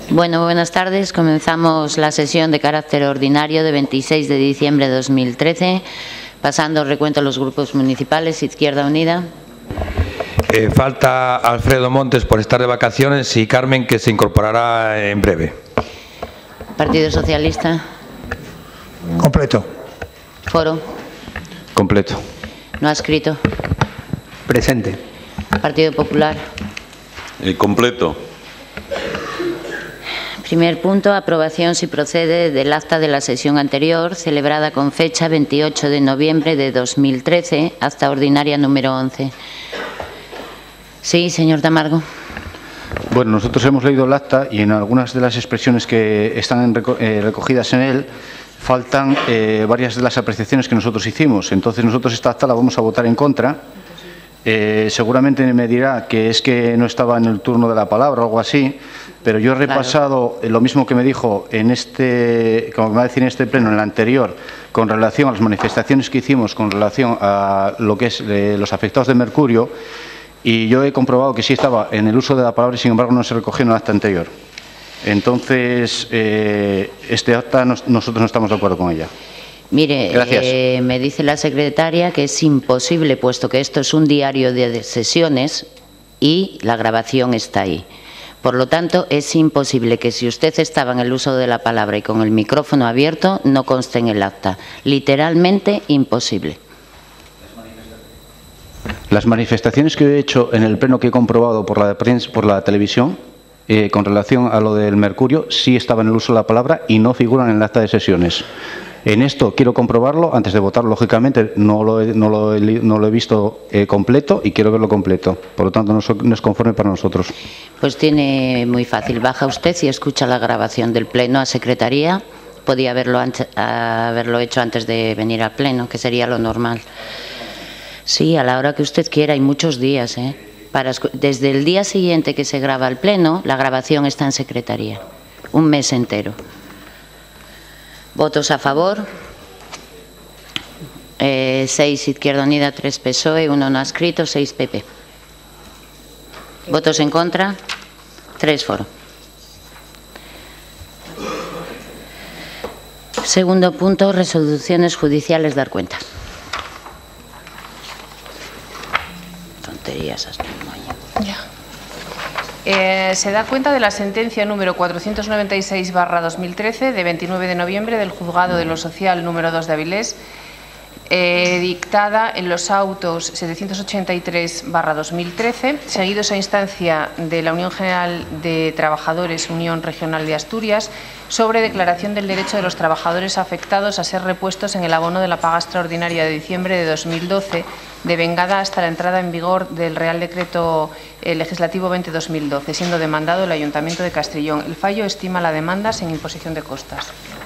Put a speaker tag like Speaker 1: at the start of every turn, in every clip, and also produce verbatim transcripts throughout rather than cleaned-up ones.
Speaker 1: Bueno, buenas tardes. Comenzamos la sesión de carácter ordinario de veintiséis de diciembre de dos mil trece, pasando recuento a los grupos municipales. Izquierda Unida.
Speaker 2: Eh, falta Alfredo Montes por estar de vacaciones y Carmen, que se incorporará en breve.
Speaker 1: Partido Socialista.
Speaker 3: Completo.
Speaker 1: Foro.
Speaker 4: Completo.
Speaker 1: No adscrito.
Speaker 3: Presente.
Speaker 1: Partido Popular.
Speaker 5: Eh, completo.
Speaker 1: Primer punto, aprobación, si procede, del acta de la sesión anterior, celebrada con fecha veintiocho de noviembre de dos mil trece, acta ordinaria número once. Sí, señor Tamargo.
Speaker 4: Bueno, nosotros hemos leído el acta y en algunas de las expresiones que están en reco eh, recogidas en él faltan eh, varias de las apreciaciones que nosotros hicimos. Entonces, nosotros esta acta la vamos a votar en contra. Eh, seguramente me dirá que es que no estaba en el turno de la palabra o algo así, pero yo he repasado claro. lo mismo que me dijo en este, como me va a decir en este pleno, en el anterior, con relación a las manifestaciones que hicimos con relación a lo que es eh, los afectados de mercurio, y yo he comprobado que sí estaba en el uso de la palabra y sin embargo no se recogió en el acta anterior. Entonces, eh, este acta nos, nosotros no estamos de acuerdo con ella.
Speaker 1: Mire, eh, me dice la secretaria que es imposible, puesto que esto es un diario de sesiones y la grabación está ahí. Por lo tanto, es imposible que si usted estaba en el uso de la palabra y con el micrófono abierto, no conste en el acta. Literalmente imposible.
Speaker 4: Las manifestaciones que he hecho en el pleno que he comprobado por la prensa, por la televisión, eh, con relación a lo del mercurio, sí estaban en el uso de la palabra y no figuran en el acta de sesiones. En esto quiero comprobarlo, antes de votar, lógicamente, no lo he, no lo he, no lo he visto eh, completo y quiero verlo completo. Por lo tanto, no, so, no es conforme para nosotros.
Speaker 1: Pues tiene muy fácil. Baja usted y escucha la grabación del pleno a secretaría. Podía haberlo, antes, haberlo hecho antes de venir al pleno, que sería lo normal. Sí, a la hora que usted quiera, hay muchos días. ¿eh? Para, desde el día siguiente que se graba el pleno, la grabación está en secretaría. Un mes entero. Votos a favor. Eh, seis Izquierda Unida, tres P S O E, uno no adscrito, seis P P. Votos en contra, tres Foro. Segundo punto, resoluciones judiciales, dar cuenta. Tonterías hasta el moño.
Speaker 6: Ya. Eh, se da cuenta de la sentencia número cuatrocientos noventa y seis barra dos mil trece de veintinueve de noviembre del Juzgado de lo Social número dos de Avilés, eh, dictada en los autos setecientos ochenta y tres barra dos mil trece, seguidos a instancia de la Unión General de Trabajadores Unión Regional de Asturias, sobre declaración del derecho de los trabajadores afectados a ser repuestos en el abono de la paga extraordinaria de diciembre de dos mil doce, devengada hasta la entrada en vigor del Real Decreto eh, Legislativo veinte barra dos mil doce, siendo demandado el Ayuntamiento de Castrillón. El fallo estima la demanda sin imposición de costas.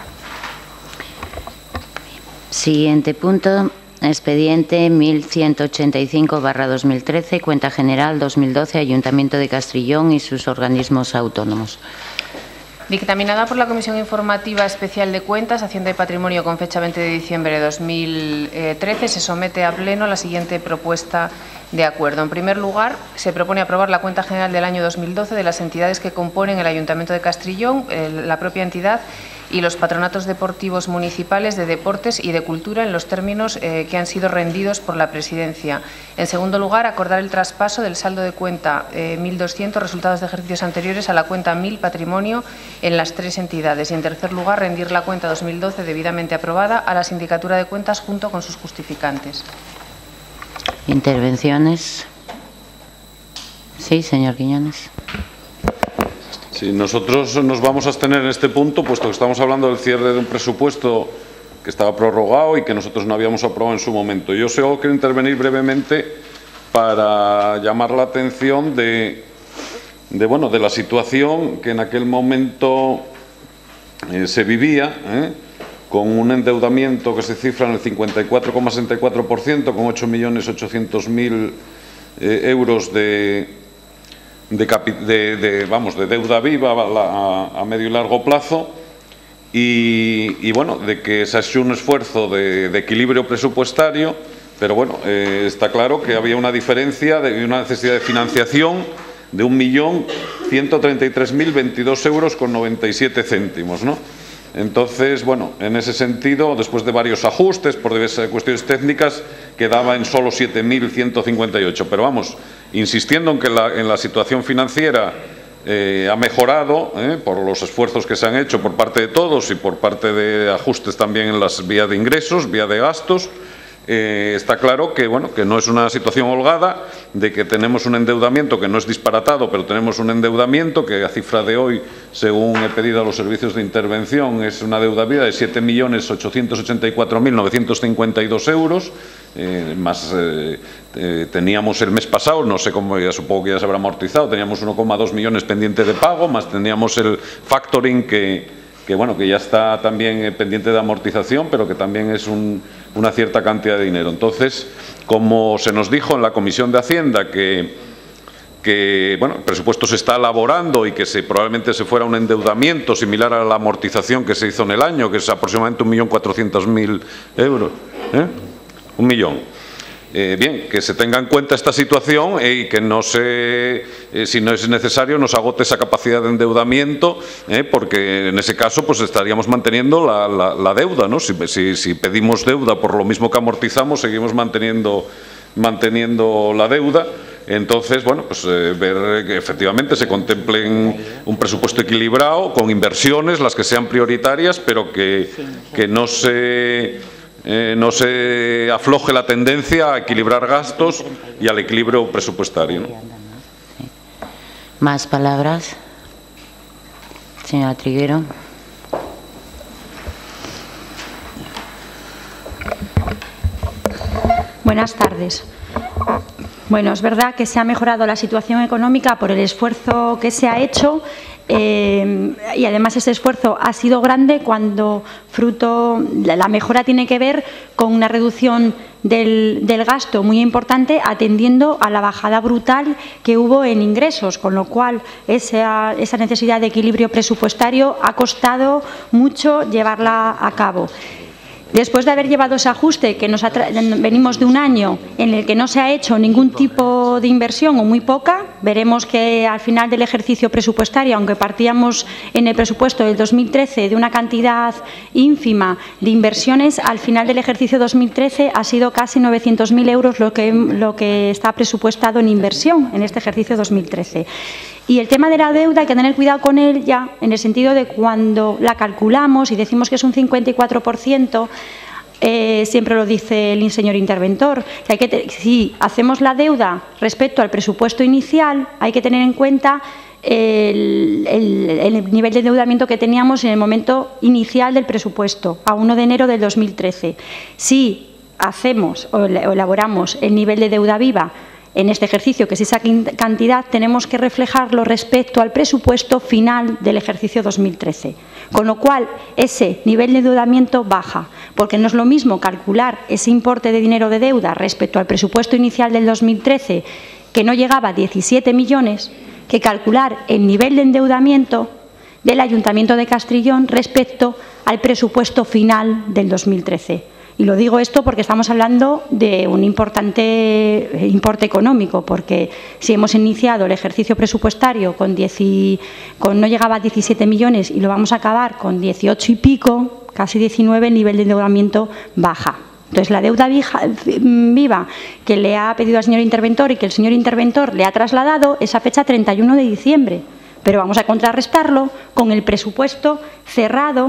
Speaker 1: Siguiente punto, expediente mil ciento ochenta y cinco barra dos mil trece, cuenta general dos mil doce, Ayuntamiento de Castrillón y sus organismos autónomos.
Speaker 6: Dictaminada por la Comisión Informativa Especial de Cuentas, Hacienda y Patrimonio con fecha veinte de diciembre de dos mil trece, se somete a pleno la siguiente propuesta de acuerdo. En primer lugar, se propone aprobar la cuenta general del año dos mil doce de las entidades que componen el Ayuntamiento de Castrillón, la propia entidad y los patronatos deportivos municipales de deportes y de cultura en los términos eh, que han sido rendidos por la Presidencia. En segundo lugar, acordar el traspaso del saldo de cuenta eh, mil doscientos resultados de ejercicios anteriores a la cuenta mil patrimonio en las tres entidades. Y en tercer lugar, rendir la cuenta dos mil doce debidamente aprobada a la Sindicatura de Cuentas junto con sus justificantes.
Speaker 1: Intervenciones. Sí, señor Quiñones.
Speaker 5: Sí, nosotros nos vamos a abstener en este punto, puesto que estamos hablando del cierre de un presupuesto que estaba prorrogado y que nosotros no habíamos aprobado en su momento. Yo solo quiero intervenir brevemente para llamar la atención de, de, bueno, de la situación que en aquel momento eh, se vivía, ¿eh? con un endeudamiento que se cifra en el cincuenta y cuatro coma sesenta y cuatro por ciento, con ocho millones ochocientos mil eh, euros de... De, de, de, vamos, de deuda viva a, a medio y largo plazo y, y bueno, de que se ha hecho un esfuerzo de, de equilibrio presupuestario, pero bueno, eh, está claro que había una diferencia y una necesidad de financiación de un millón ciento treinta y tres mil veintidós euros con noventa y siete céntimos, ¿no? Entonces, bueno, en ese sentido, después de varios ajustes por diversas cuestiones técnicas, quedaba en solo siete mil ciento cincuenta y ocho. Pero vamos, insistiendo en que la, en la situación financiera eh, ha mejorado eh, por los esfuerzos que se han hecho por parte de todos y por parte de ajustes también en las vías de ingresos, vía de gastos. Eh, está claro que, bueno, que no es una situación holgada, de que tenemos un endeudamiento que no es disparatado, pero tenemos un endeudamiento que a cifra de hoy, según he pedido a los servicios de intervención, es una deuda viva de siete millones ochocientos ochenta y cuatro mil novecientos cincuenta y dos euros, eh, más eh, eh, teníamos el mes pasado, no sé cómo, ya supongo que ya se habrá amortizado, teníamos uno coma dos millones pendiente de pago, más teníamos el factoring que... que bueno, que ya está también pendiente de amortización, pero que también es un, una cierta cantidad de dinero. Entonces, como se nos dijo en la Comisión de Hacienda que, que bueno, el presupuesto se está elaborando y que se, probablemente se fuera un endeudamiento similar a la amortización que se hizo en el año, que es aproximadamente un millón cuatrocientos mil euros, ¿eh? Un millón. Eh, bien, que se tenga en cuenta esta situación eh, y que no se, eh, si no es necesario, nos agote esa capacidad de endeudamiento, eh, porque en ese caso pues estaríamos manteniendo la, la, la deuda, ¿no? Si, si, si pedimos deuda por lo mismo que amortizamos, seguimos manteniendo, manteniendo la deuda. Entonces, bueno, pues eh, ver que efectivamente se contemple un presupuesto equilibrado, con inversiones, las que sean prioritarias, pero que, que no se... Eh, no se afloje la tendencia a equilibrar gastos y al equilibrio presupuestario, ¿no?
Speaker 1: ¿Más palabras? Señora Triguero.
Speaker 7: Buenas tardes. Bueno, es verdad que se ha mejorado la situación económica por el esfuerzo que se ha hecho. Eh, y además ese esfuerzo ha sido grande cuando fruto, la, la mejora tiene que ver con una reducción del, del gasto muy importante, atendiendo a la bajada brutal que hubo en ingresos, con lo cual esa, esa necesidad de equilibrio presupuestario ha costado mucho llevarla a cabo. Después de haber llevado ese ajuste, que nos venimos de un año en el que no se ha hecho ningún tipo de inversión o muy poca, veremos que al final del ejercicio presupuestario, aunque partíamos en el presupuesto del dos mil trece de una cantidad ínfima de inversiones, al final del ejercicio dos mil trece ha sido casi novecientos mil euros lo que, lo que está presupuestado en inversión en este ejercicio dos mil trece. Y el tema de la deuda hay que tener cuidado con él ya, en el sentido de cuando la calculamos y decimos que es un cincuenta y cuatro por ciento, eh, siempre lo dice el señor interventor, que, hay que si hacemos la deuda respecto al presupuesto inicial, hay que tener en cuenta el, el, el nivel de endeudamiento que teníamos en el momento inicial del presupuesto, a primero de enero del dos mil trece. Si hacemos o elaboramos el nivel de deuda viva en este ejercicio, que es esa cantidad, tenemos que reflejarlo respecto al presupuesto final del ejercicio dos mil trece. Con lo cual, ese nivel de endeudamiento baja, porque no es lo mismo calcular ese importe de dinero de deuda respecto al presupuesto inicial del dos mil trece, que no llegaba a diecisiete millones, que calcular el nivel de endeudamiento del Ayuntamiento de Castrillón respecto al presupuesto final del dos mil trece. Y lo digo esto porque estamos hablando de un importante importe económico, porque si hemos iniciado el ejercicio presupuestario con, diez y, con no llegaba a diecisiete millones y lo vamos a acabar con dieciocho y pico, casi diecinueve, el nivel de endeudamiento baja. Entonces, la deuda viva que le ha pedido al señor interventor y que el señor interventor le ha trasladado es a fecha treinta y uno de diciembre, pero vamos a contrarrestarlo con el presupuesto cerrado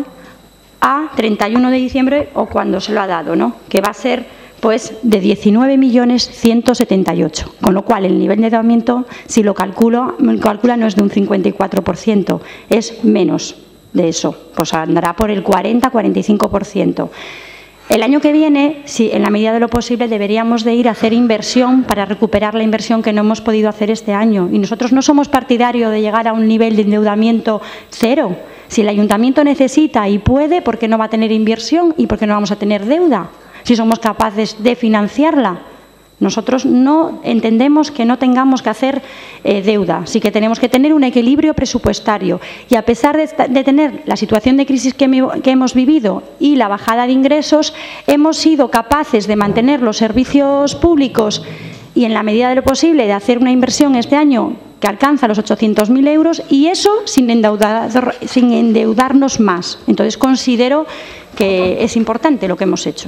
Speaker 7: a treinta y uno de diciembre o cuando se lo ha dado, ¿no? Que va a ser pues de diecinueve millones ciento setenta y ocho, con lo cual el nivel de endeudamiento, si lo calculo, calcula no es de un cincuenta y cuatro por ciento, es menos de eso, pues andará por el cuarenta a cuarenta y cinco por ciento. El año que viene, sí, en la medida de lo posible, deberíamos de ir a hacer inversión para recuperar la inversión que no hemos podido hacer este año. Y nosotros no somos partidarios de llegar a un nivel de endeudamiento cero. Si el ayuntamiento necesita y puede, ¿por qué no va a tener inversión y por qué no vamos a tener deuda? Si somos capaces de financiarla. Nosotros no entendemos que no tengamos que hacer eh, deuda, sí que tenemos que tener un equilibrio presupuestario. Y a pesar de, de tener la situación de crisis que, me, que hemos vivido y la bajada de ingresos, hemos sido capaces de mantener los servicios públicos y en la medida de lo posible de hacer una inversión este año que alcanza los ochocientos mil euros y eso sin, endeudar, sin endeudarnos más. Entonces, considero que es importante lo que hemos hecho.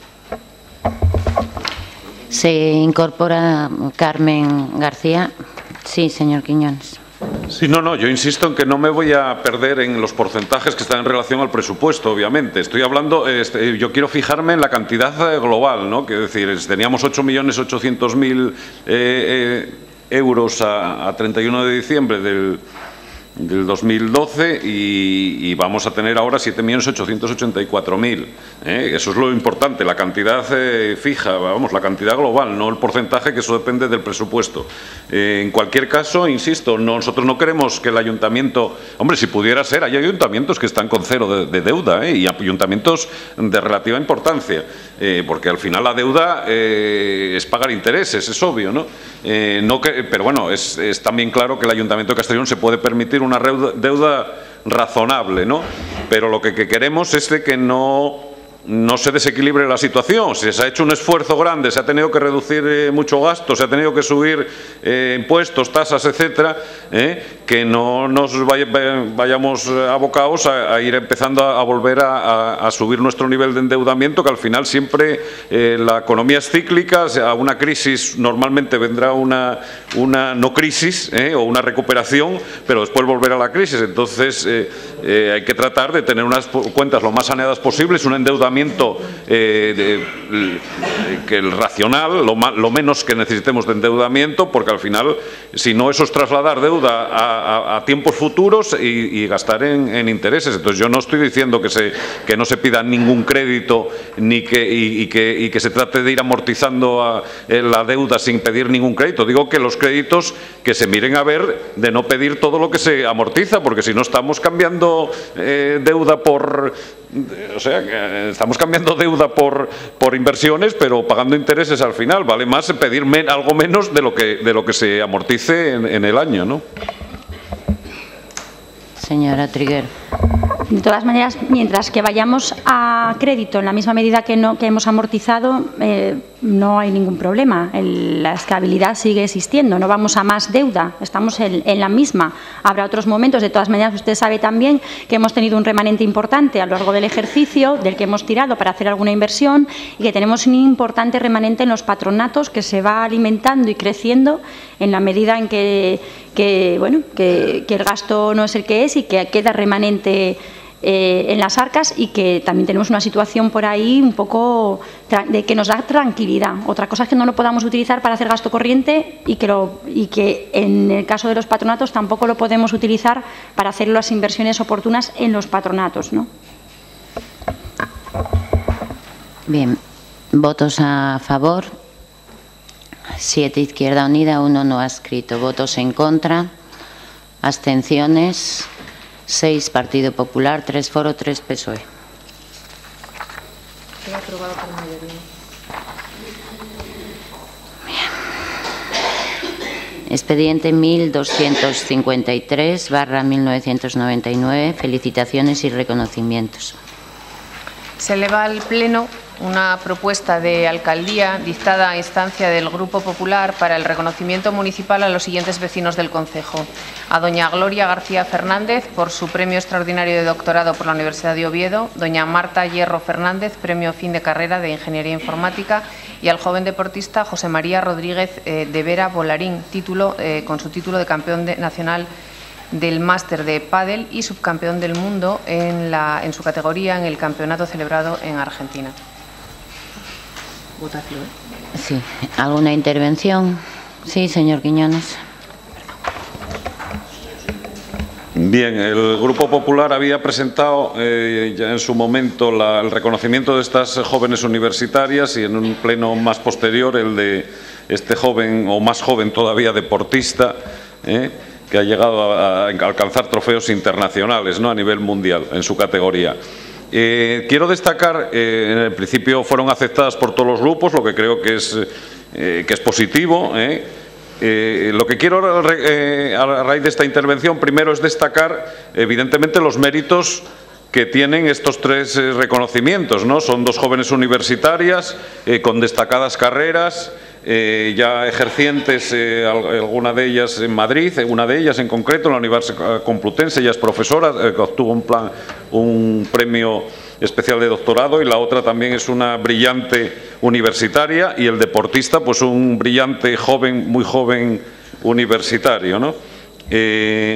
Speaker 1: Se incorpora Carmen García. Sí, señor Quiñones.
Speaker 5: Sí, no, no, yo insisto en que no me voy a perder en los porcentajes que están en relación al presupuesto, obviamente. Estoy hablando, este, yo quiero fijarme en la cantidad global, ¿no? Que es decir, teníamos ocho millones ochocientos mil eh, eh, euros a, a treinta y uno de diciembre del, del dos mil doce y, y vamos a tener ahora siete millones ochocientos ochenta y cuatro mil. ¿eh? Eso es lo importante, la cantidad eh, fija, vamos, la cantidad global, no el porcentaje, que eso depende del presupuesto. Eh, en cualquier caso, insisto, no, nosotros no queremos que el ayuntamiento, hombre, si pudiera ser, hay ayuntamientos que están con cero de, de deuda ¿eh? y ayuntamientos de relativa importancia, eh, porque al final la deuda eh, es pagar intereses, es obvio, ¿no? Eh, no que, pero bueno, es, es también claro que el Ayuntamiento de Castellón se puede permitir una deuda razonable, ¿no? Pero lo que, que queremos es de que no, no se desequilibre la situación. Si se ha hecho un esfuerzo grande, se ha tenido que reducir eh, mucho gasto, se ha tenido que subir eh, impuestos, tasas, etcétera, eh, que no nos vaya, vayamos abocados a, a ir empezando a, a volver a, a, a subir nuestro nivel de endeudamiento, que al final siempre eh, la economía es cíclica, a una crisis normalmente vendrá una, una no crisis eh, o una recuperación, pero después volver a la crisis. Entonces eh, eh, hay que tratar de tener unas cuentas lo más saneadas posibles, un endeudamiento eh, de, de, que el racional, lo, más, lo menos que necesitemos de endeudamiento, porque al final, si no, eso es trasladar deuda a A, a tiempos futuros y, y gastar en, en intereses. Entonces yo no estoy diciendo que, se, que no se pida ningún crédito ni que, y, y que, y que se trate de ir amortizando a, eh, la deuda sin pedir ningún crédito. Digo que los créditos que se miren a ver de no pedir todo lo que se amortiza, porque si no estamos cambiando eh, deuda por... O sea, que estamos cambiando deuda por, por inversiones, pero pagando intereses al final. Vale más pedir men, algo menos de lo que, de lo que se amortice en, en el año, ¿no?
Speaker 1: Señora Triguero.
Speaker 7: De todas maneras, mientras que vayamos a crédito en la misma medida que, no, que hemos amortizado, eh, no hay ningún problema. El, la estabilidad sigue existiendo, no vamos a más deuda, estamos en, en la misma. Habrá otros momentos, de todas maneras, usted sabe también que hemos tenido un remanente importante a lo largo del ejercicio, del que hemos tirado para hacer alguna inversión, y que tenemos un importante remanente en los patronatos que se va alimentando y creciendo en la medida en que, que, bueno, que, que el gasto no es el que es y que queda remanente Eh, en las arcas, y que también tenemos una situación por ahí un poco de que nos da tranquilidad. Otra cosa es que no lo podamos utilizar para hacer gasto corriente y que, lo, y que en el caso de los patronatos tampoco lo podemos utilizar para hacer las inversiones oportunas en los patronatos, ¿no?
Speaker 1: Bien, votos a favor. Siete Izquierda Unida, uno no adscrito. Votos en contra. Abstenciones. Seis Partido Popular, tres Foro, tres P S O E.
Speaker 6: Queda aprobado por mayoría.
Speaker 1: Bien. Expediente mil doscientos cincuenta y tres barra mil novecientos noventa y nueve. Felicitaciones y reconocimientos.
Speaker 6: Se eleva al Pleno una propuesta de alcaldía dictada a instancia del Grupo Popular para el reconocimiento municipal a los siguientes vecinos del concejo: a doña Gloria García Fernández por su premio extraordinario de doctorado por la Universidad de Oviedo, doña Marta Hierro Fernández, premio fin de carrera de Ingeniería Informática, y al joven deportista José María Rodríguez eh, de Vera Volarín, título, eh, con su título de campeón de, nacional del máster de pádel y subcampeón del mundo en, la, en su categoría en el campeonato celebrado en Argentina. Votación.
Speaker 1: Sí. ¿Alguna intervención? Sí, señor Quiñones.
Speaker 5: Bien, el Grupo Popular había presentado eh, ya en su momento la, el reconocimiento de estas jóvenes universitarias, y en un pleno más posterior el de este joven, o más joven todavía, deportista, eh, que ha llegado a, a alcanzar trofeos internacionales, ¿no?, a nivel mundial en su categoría. Eh, quiero destacar, eh, en el principio fueron aceptadas por todos los grupos, lo que creo que es, eh, que es positivo. Eh. Eh, lo que quiero eh, a raíz de esta intervención primero es destacar, evidentemente, los méritos que tienen estos tres eh, reconocimientos, ¿no? Son dos jóvenes universitarias eh, con destacadas carreras, eh, ya ejercientes, eh, alguna de ellas en Madrid, una de ellas en concreto, en la Universidad Complutense, ella es profesora, eh, que obtuvo un, plan, un premio especial de doctorado, y la otra también es una brillante universitaria, y el deportista, pues un brillante joven, muy joven universitario, ¿no? Eh,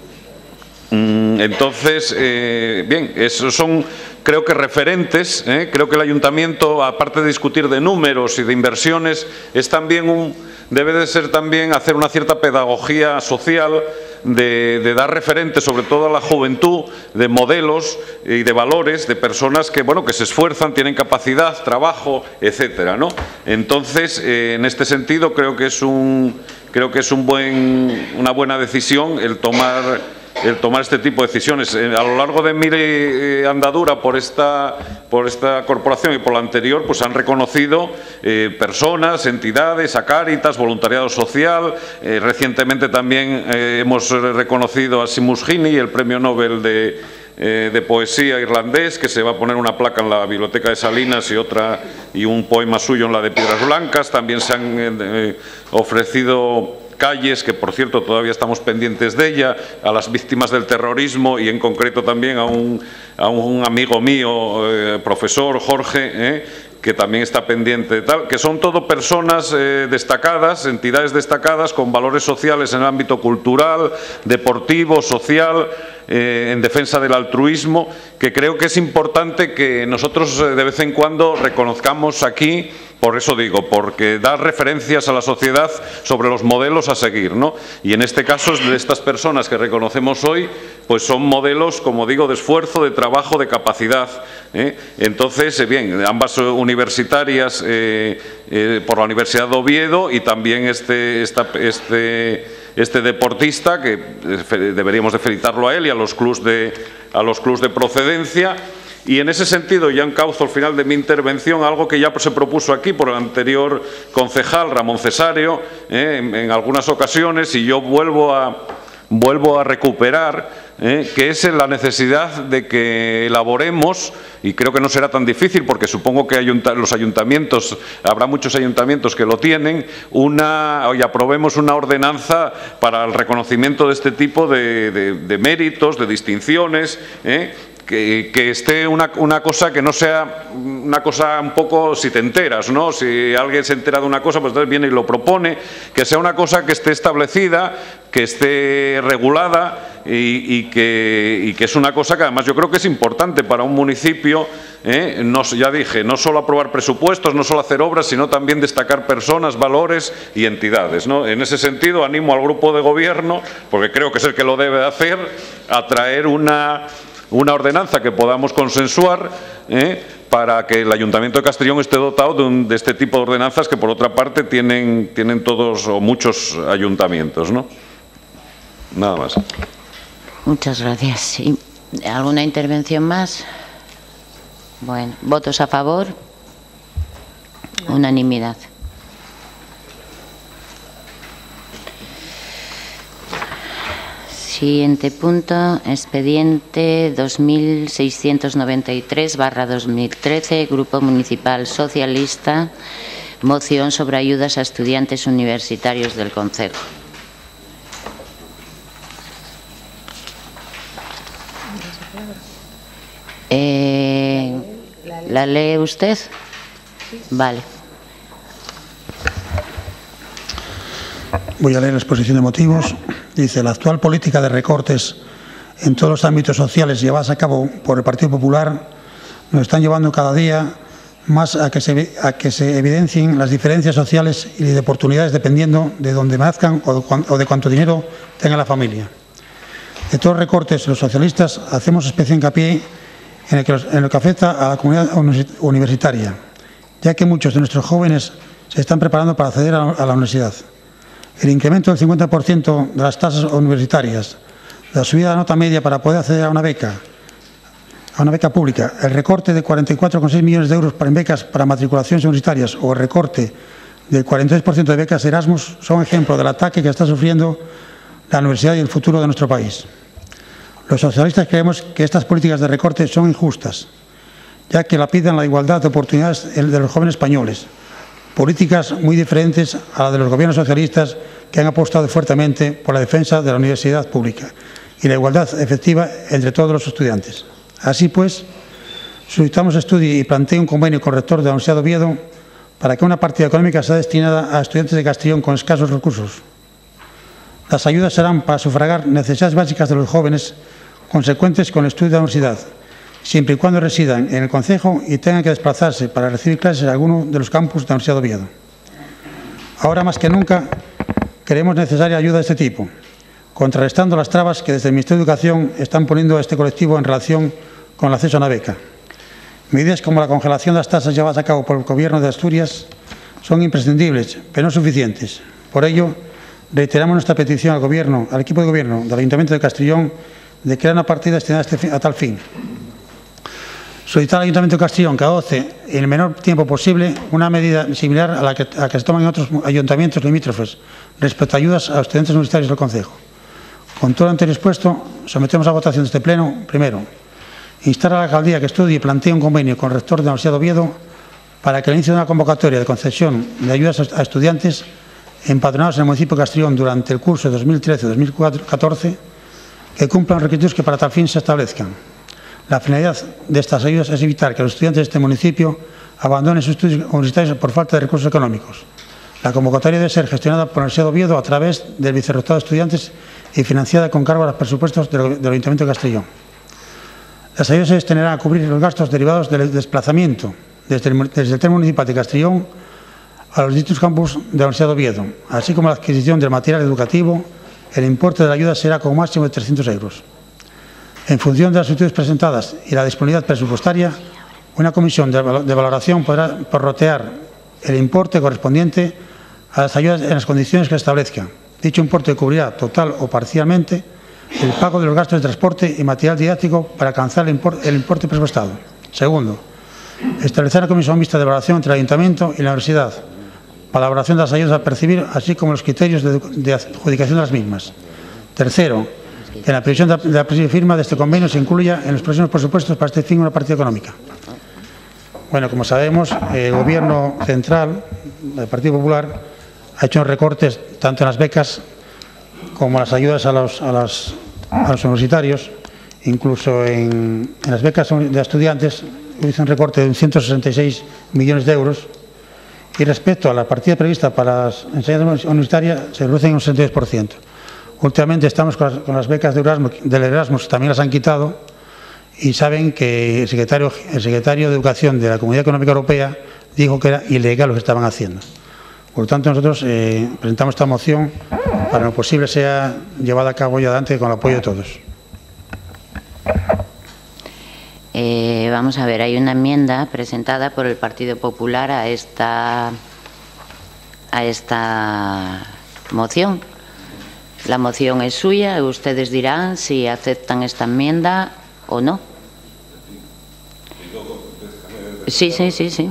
Speaker 5: entonces, eh, bien, esos son, creo que referentes, ¿eh? Creo que el Ayuntamiento, aparte de discutir de números y de inversiones, es también un, debe de ser también hacer una cierta pedagogía social, de, de dar referentes, sobre todo a la juventud, de modelos y de valores de personas que, bueno, que se esfuerzan, tienen capacidad, trabajo, etcétera, ¿no? Entonces, eh, en este sentido, creo que es un, creo que es un buen, una buena decisión el tomar el tomar este tipo de decisiones. A lo largo de mi andadura por esta, por esta corporación y por la anterior, pues han reconocido eh, personas, entidades, a Cáritas, voluntariado social. Eh, recientemente también eh, hemos reconocido a Seamus Heaney, el premio Nobel de, eh, de poesía irlandés, que se va a poner una placa en la Biblioteca de Salinas y otra y un poema suyo en la de Piedras Blancas. También se han eh, ofrecido calles, que por cierto todavía estamos pendientes de ella, a las víctimas del terrorismo, y en concreto también a un, a un amigo mío, eh, profesor Jorge, eh, que también está pendiente de tal, que son todo personas eh, destacadas, entidades destacadas con valores sociales en el ámbito cultural, deportivo, social, eh, en defensa del altruismo, que creo que es importante que nosotros eh, de vez en cuando reconozcamos aquí. Por eso digo, porque da referencias a la sociedad sobre los modelos a seguir, ¿no? Y en este caso, de estas personas que reconocemos hoy, pues son modelos, como digo, de esfuerzo, de trabajo, de capacidad, ¿eh? Entonces, eh, bien, ambas universitarias eh, eh, por la Universidad de Oviedo, y también este, esta, este, este deportista, que eh, deberíamos de felicitarlo a él y a los clubs de, a los clubs de procedencia. Y en ese sentido ya encauzo al final de mi intervención algo que ya se propuso aquí por el anterior concejal Ramón Cesario, eh, en, en algunas ocasiones, y yo vuelvo a, vuelvo a recuperar, eh, que es la necesidad de que elaboremos, y creo que no será tan difícil porque supongo que ayunta, los ayuntamientos, habrá muchos ayuntamientos que lo tienen, una, y aprobemos una ordenanza para el reconocimiento de este tipo de, de, de méritos, de distinciones, eh, Que, que esté una, una cosa que no sea una cosa un poco si te enteras, ¿no? Si alguien se entera de una cosa, pues entonces viene y lo propone, que sea una cosa que esté establecida, que esté regulada y, y, que, y que es una cosa que además yo creo que es importante para un municipio, ¿eh? No, ya dije, no solo aprobar presupuestos, no solo hacer obras, sino también destacar personas, valores y entidades, ¿no? En ese sentido animo al grupo de gobierno, porque creo que es el que lo debe de hacer, a traer una... una ordenanza que podamos consensuar, ¿eh? Para que el Ayuntamiento de Castellón esté dotado de, un, de este tipo de ordenanzas que por otra parte tienen, tienen todos o muchos ayuntamientos, ¿no? Nada más.
Speaker 1: Muchas gracias. ¿Alguna intervención más? Bueno, ¿votos a favor? Unanimidad. Siguiente punto, expediente dos mil seiscientos noventa y tres barra dos mil trece, Grupo Municipal Socialista, moción sobre ayudas a estudiantes universitarios del concejo. Eh, ¿La lee usted? Vale.
Speaker 3: Voy a leer la exposición de motivos. Dice, la actual política de recortes en todos los ámbitos sociales llevadas a cabo por el Partido Popular nos están llevando cada día más a que se, a que se evidencien las diferencias sociales y de oportunidades dependiendo de dónde nazcan o de, o de cuánto dinero tenga la familia. De todos los recortes, los socialistas hacemos especial hincapié en el que, en lo que afecta a la comunidad universitaria, ya que muchos de nuestros jóvenes se están preparando para acceder a la universidad. El incremento del cincuenta por ciento de las tasas universitarias, la subida de la nota media para poder acceder a una beca, a una beca pública, el recorte de cuarenta y cuatro coma seis millones de euros para, en becas para matriculaciones universitarias o el recorte del cuarenta y tres por ciento de becas Erasmus son ejemplos del ataque que está sufriendo la universidad y el futuro de nuestro país. Los socialistas creemos que estas políticas de recorte son injustas, ya que lapidan la igualdad de oportunidades de los jóvenes españoles, políticas muy diferentes a las de los gobiernos socialistas que han apostado fuertemente por la defensa de la universidad pública y la igualdad efectiva entre todos los estudiantes. Así pues, solicitamos estudio y plantee un convenio con el rector de la Universidad de Oviedo para que una partida económica sea destinada a estudiantes de Castellón con escasos recursos. Las ayudas serán para sufragar necesidades básicas de los jóvenes consecuentes con el estudio de la universidad, siempre y cuando residan en el concejo y tengan que desplazarse para recibir clases en alguno de los campus de la Universidad de Oviedo. Ahora más que nunca creemos necesaria ayuda de este tipo, contrarrestando las trabas que desde el Ministerio de Educación están poniendo a este colectivo en relación con el acceso a una beca. Medidas como la congelación de las tasas llevadas a cabo por el Gobierno de Asturias son imprescindibles, pero no suficientes. Por ello, reiteramos nuestra petición al Gobierno, al equipo de Gobierno del Ayuntamiento de Castellón de crear una partida destinada a, este fin, a tal fin. Solicitar al Ayuntamiento de Castellón que adopte en el menor tiempo posible una medida similar a la que, a la que se toman en otros ayuntamientos limítrofes respecto a ayudas a los estudiantes universitarios del concejo. Con todo lo anterior expuesto, sometemos a votación de este Pleno, primero, instar a la alcaldía que estudie y plantee un convenio con el rector de la Universidad de Oviedo para que el inicio de una convocatoria de concesión de ayudas a estudiantes empadronados en el municipio de Castellón durante el curso de dos mil trece dos mil catorce que cumplan los requisitos que para tal fin se establezcan. La finalidad de estas ayudas es evitar que los estudiantes de este municipio abandonen sus estudios universitarios por falta de recursos económicos. La convocatoria debe ser gestionada por la Universidad de Oviedo a través del Vicerrectorado de Estudiantes y financiada con cargo a los presupuestos del, del Ayuntamiento de Castellón. Las ayudas se destinarán a cubrir los gastos derivados del desplazamiento desde el, desde el tren municipal de Castellón a los distintos campus de la Universidad de Oviedo, así como la adquisición del material educativo. El importe de la ayuda será como máximo de trescientos euros. En función de las solicitudes presentadas y la disponibilidad presupuestaria, una comisión de, de valoración podrá prorratear el importe correspondiente a las ayudas en las condiciones que se establezcan. Dicho importe cubrirá total o parcialmente el pago de los gastos de transporte y material didáctico para alcanzar el importe, el importe presupuestado. Segundo, establecer una comisión mixta de valoración entre el Ayuntamiento y la Universidad para la valoración de las ayudas a percibir, así como los criterios de, de adjudicación de las mismas. Tercero, que en la previsión de la, de la firma de este convenio se incluya en los próximos presupuestos para este fin una partida económica. Bueno, como sabemos, el Gobierno central del Partido Popular ha hecho recortes tanto en las becas como las ayudas a los, a las, a los universitarios, incluso en, en las becas de estudiantes hizo un recorte de ciento sesenta y seis millones de euros y respecto a la partida prevista para las enseñanzas universitarias se reduce en un sesenta y dos por ciento. Últimamente estamos con las, con las becas de Erasmus, del Erasmus, que también las han quitado y saben que el secretario, el secretario de Educación de la Comunidad Económica Europea dijo que era ilegal lo que estaban haciendo. Por lo tanto, nosotros eh, presentamos esta moción para lo posible sea llevada a cabo y adelante con el apoyo de todos.
Speaker 1: Eh, vamos a ver, hay una enmienda presentada por el Partido Popular a esta, a esta moción. La moción es suya, ustedes dirán si aceptan esta enmienda o no. Sí, sí, sí, sí.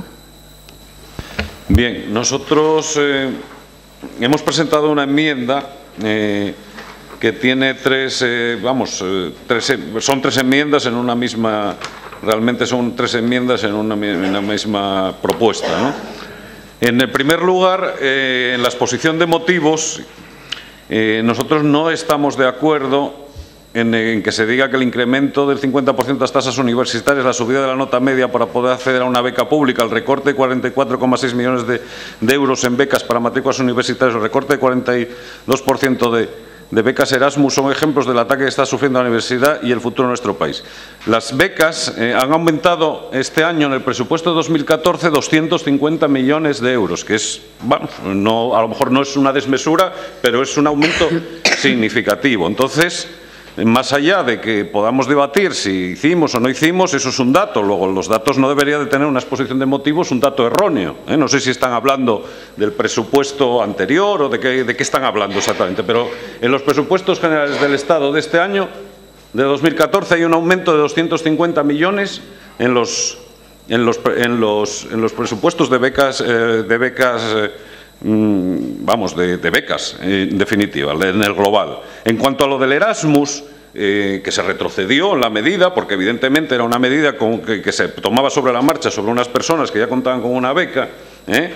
Speaker 5: Bien, nosotros eh, hemos presentado una enmienda eh, que tiene tres, eh, vamos, eh, tres, son tres enmiendas en una misma, realmente son tres enmiendas en una, en una misma propuesta, ¿no? En el primer lugar, eh, en la exposición de motivos, eh, nosotros no estamos de acuerdo En, en que se diga que el incremento del cincuenta por ciento de las tasas universitarias, la subida de la nota media para poder acceder a una beca pública, el recorte de cuarenta y cuatro coma seis millones de, de euros en becas para matrículas universitarias, el recorte de cuarenta y dos por ciento de, de becas Erasmus son ejemplos del ataque que está sufriendo la universidad y el futuro de nuestro país. Las becas eh, han aumentado este año en el presupuesto de dos mil catorce doscientos cincuenta millones de euros, que es, bueno, no, a lo mejor no es una desmesura, pero es un aumento significativo. Entonces, más allá de que podamos debatir si hicimos o no hicimos, eso es un dato. Luego, los datos no deberían de tener una exposición de motivos, un dato erróneo, ¿eh? No sé si están hablando del presupuesto anterior o de qué, de qué están hablando exactamente, pero en los presupuestos generales del Estado de este año, de dos mil catorce, hay un aumento de doscientos cincuenta millones en los, en los, en los, en los presupuestos de becas, eh, de becas eh, vamos, de, de becas, en definitiva, en el global. En cuanto a lo del Erasmus, eh, que se retrocedió en la medida, porque evidentemente era una medida con, que, que se tomaba sobre la marcha sobre unas personas que ya contaban con una beca, ¿eh?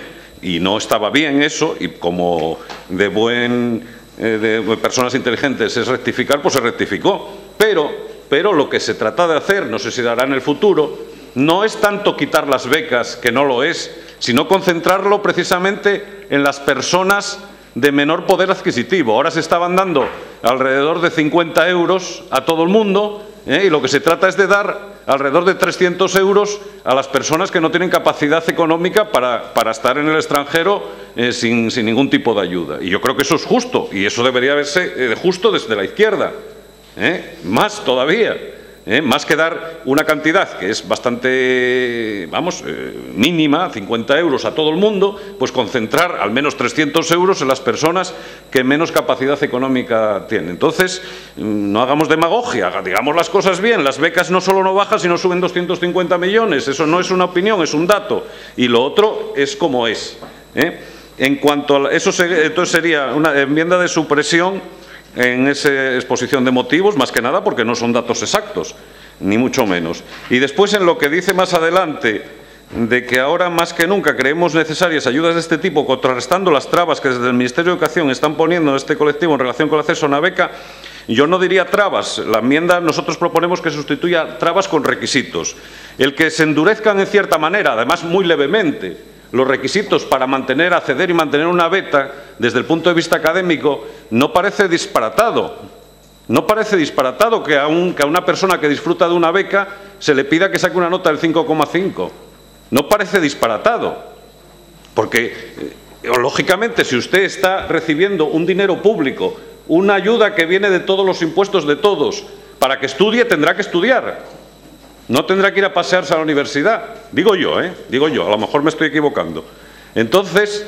Speaker 5: y no estaba bien eso, y como de buen eh, de personas inteligentes es rectificar, pues se rectificó. Pero, pero lo que se trata de hacer, no sé si dará en el futuro, no es tanto quitar las becas, que no lo es, sino concentrarlo precisamente en las personas de menor poder adquisitivo. Ahora se estaban dando alrededor de cincuenta euros a todo el mundo, ¿eh? Y lo que se trata es de dar alrededor de trescientos euros a las personas que no tienen capacidad económica para, para estar en el extranjero eh, sin, sin ningún tipo de ayuda. Y yo creo que eso es justo, y eso debería verse eh, justo desde la izquierda, ¿eh? Más todavía. ¿Eh? Más que dar una cantidad que es bastante, vamos, eh, mínima, cincuenta euros a todo el mundo, pues concentrar al menos trescientos euros en las personas que menos capacidad económica tienen. Entonces, no hagamos demagogia, digamos las cosas bien. Las becas no solo no bajan, sino suben doscientos cincuenta millones. Eso no es una opinión, es un dato. Y lo otro es como es. ¿Eh? En cuanto a eso, entonces sería una enmienda de supresión en esa exposición de motivos, más que nada porque no son datos exactos, ni mucho menos. Y después, en lo que dice más adelante, de que ahora más que nunca creemos necesarias ayudas de este tipo, contrarrestando las trabas que desde el Ministerio de Educación están poniendo a este colectivo en relación con el acceso a una beca, yo no diría trabas. La enmienda, nosotros proponemos que sustituya trabas con requisitos. El que se endurezcan en cierta manera, además muy levemente, los requisitos para mantener, acceder y mantener una beca, desde el punto de vista académico, no parece disparatado. No parece disparatado que a, un, que a una persona que disfruta de una beca se le pida que saque una nota del cinco coma cinco. No parece disparatado. Porque, eh, lógicamente, si usted está recibiendo un dinero público, una ayuda que viene de todos los impuestos de todos, para que estudie, tendrá que estudiar. No tendrá que ir a pasearse a la universidad. Digo yo, ¿eh? Digo yo, a lo mejor me estoy equivocando. Entonces,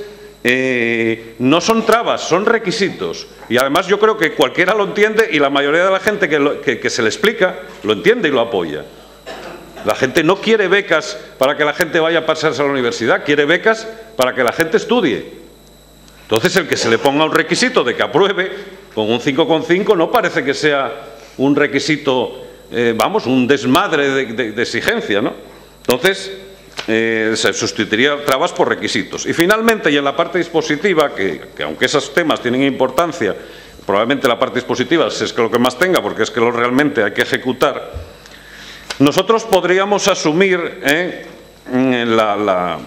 Speaker 5: eh, no son trabas, son requisitos. Y además yo creo que cualquiera lo entiende y la mayoría de la gente que, lo, que, que se le explica lo entiende y lo apoya. La gente no quiere becas para que la gente vaya a pasearse a la universidad, quiere becas para que la gente estudie. Entonces, el que se le ponga un requisito de que apruebe con un cinco coma cinco no parece que sea un requisito... Eh, vamos, un desmadre de, de, de exigencia, ¿no? Entonces, eh, se sustituiría trabas por requisitos. Y finalmente, y en la parte dispositiva, que, que aunque esos temas tienen importancia, probablemente la parte dispositiva es que lo que más tenga, porque es que lo realmente hay que ejecutar, nosotros podríamos asumir eh, la, la,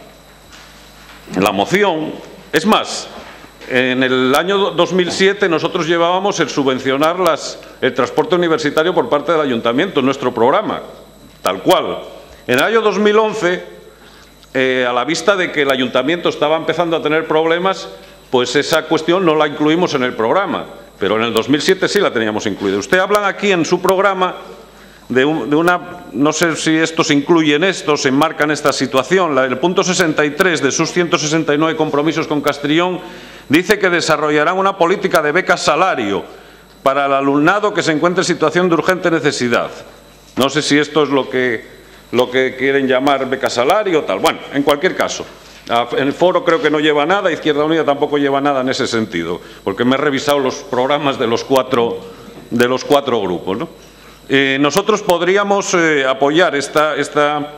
Speaker 5: la moción. Es más, en el año dos mil siete nosotros llevábamos el subvencionar las, el transporte universitario por parte del ayuntamiento en nuestro programa, tal cual. En el año dos mil once, eh, a la vista de que el ayuntamiento estaba empezando a tener problemas, pues esa cuestión no la incluimos en el programa, pero en el dos mil siete sí la teníamos incluida. Usted habla aquí en su programa de, un, de una, no sé si esto se incluye en esto, se enmarca en esta situación, la, el punto sesenta y tres de sus ciento sesenta y nueve compromisos con Castrillón, dice que desarrollarán una política de becas salario para el alumnado que se encuentre en situación de urgente necesidad. No sé si esto es lo que, lo que quieren llamar beca salario o tal. Bueno, en cualquier caso, en el foro creo que no lleva nada, Izquierda Unida tampoco lleva nada en ese sentido, porque me he revisado los programas de los cuatro, de los cuatro grupos, ¿no? Eh, nosotros podríamos eh, apoyar esta, esta,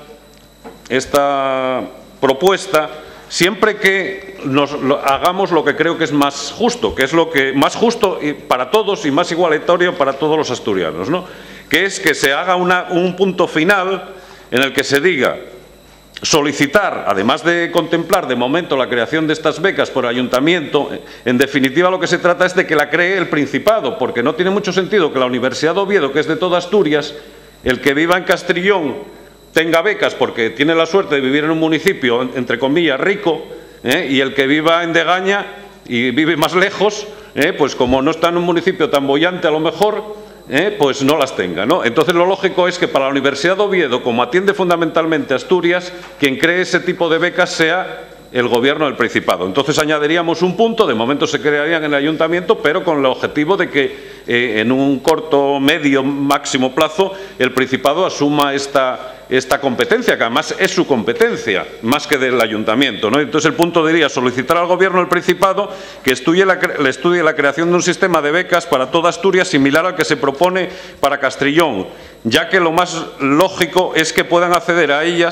Speaker 5: esta propuesta siempre que nos lo, hagamos lo que creo que es más justo, que es lo que más justo para todos y más igualitario para todos los asturianos, ¿no? Que es que se haga una, un punto final en el que se diga solicitar, además de contemplar de momento la creación de estas becas por ayuntamiento, en definitiva lo que se trata es de que la cree el Principado, porque no tiene mucho sentido que la Universidad de Oviedo, que es de toda Asturias, el que viva en Castrillón tenga becas porque tiene la suerte de vivir en un municipio, entre comillas, rico, ¿eh? Y el que viva en Degaña y vive más lejos, ¿eh? Pues como no está en un municipio tan boyante a lo mejor, ¿eh? Pues no las tenga, ¿no? Entonces lo lógico es que para la Universidad de Oviedo, como atiende fundamentalmente a Asturias, quien cree ese tipo de becas sea el Gobierno del Principado. Entonces añadiríamos un punto, de momento se crearían en el Ayuntamiento, pero con el objetivo de que eh, en un corto, medio, máximo plazo el Principado asuma esta, esta competencia, que además es su competencia, más que del Ayuntamiento, ¿no? Entonces el punto diría solicitar al Gobierno del Principado que estudie la, estudie la creación de un sistema de becas para toda Asturias similar al que se propone para Castrillón, ya que lo más lógico es que puedan acceder a ellas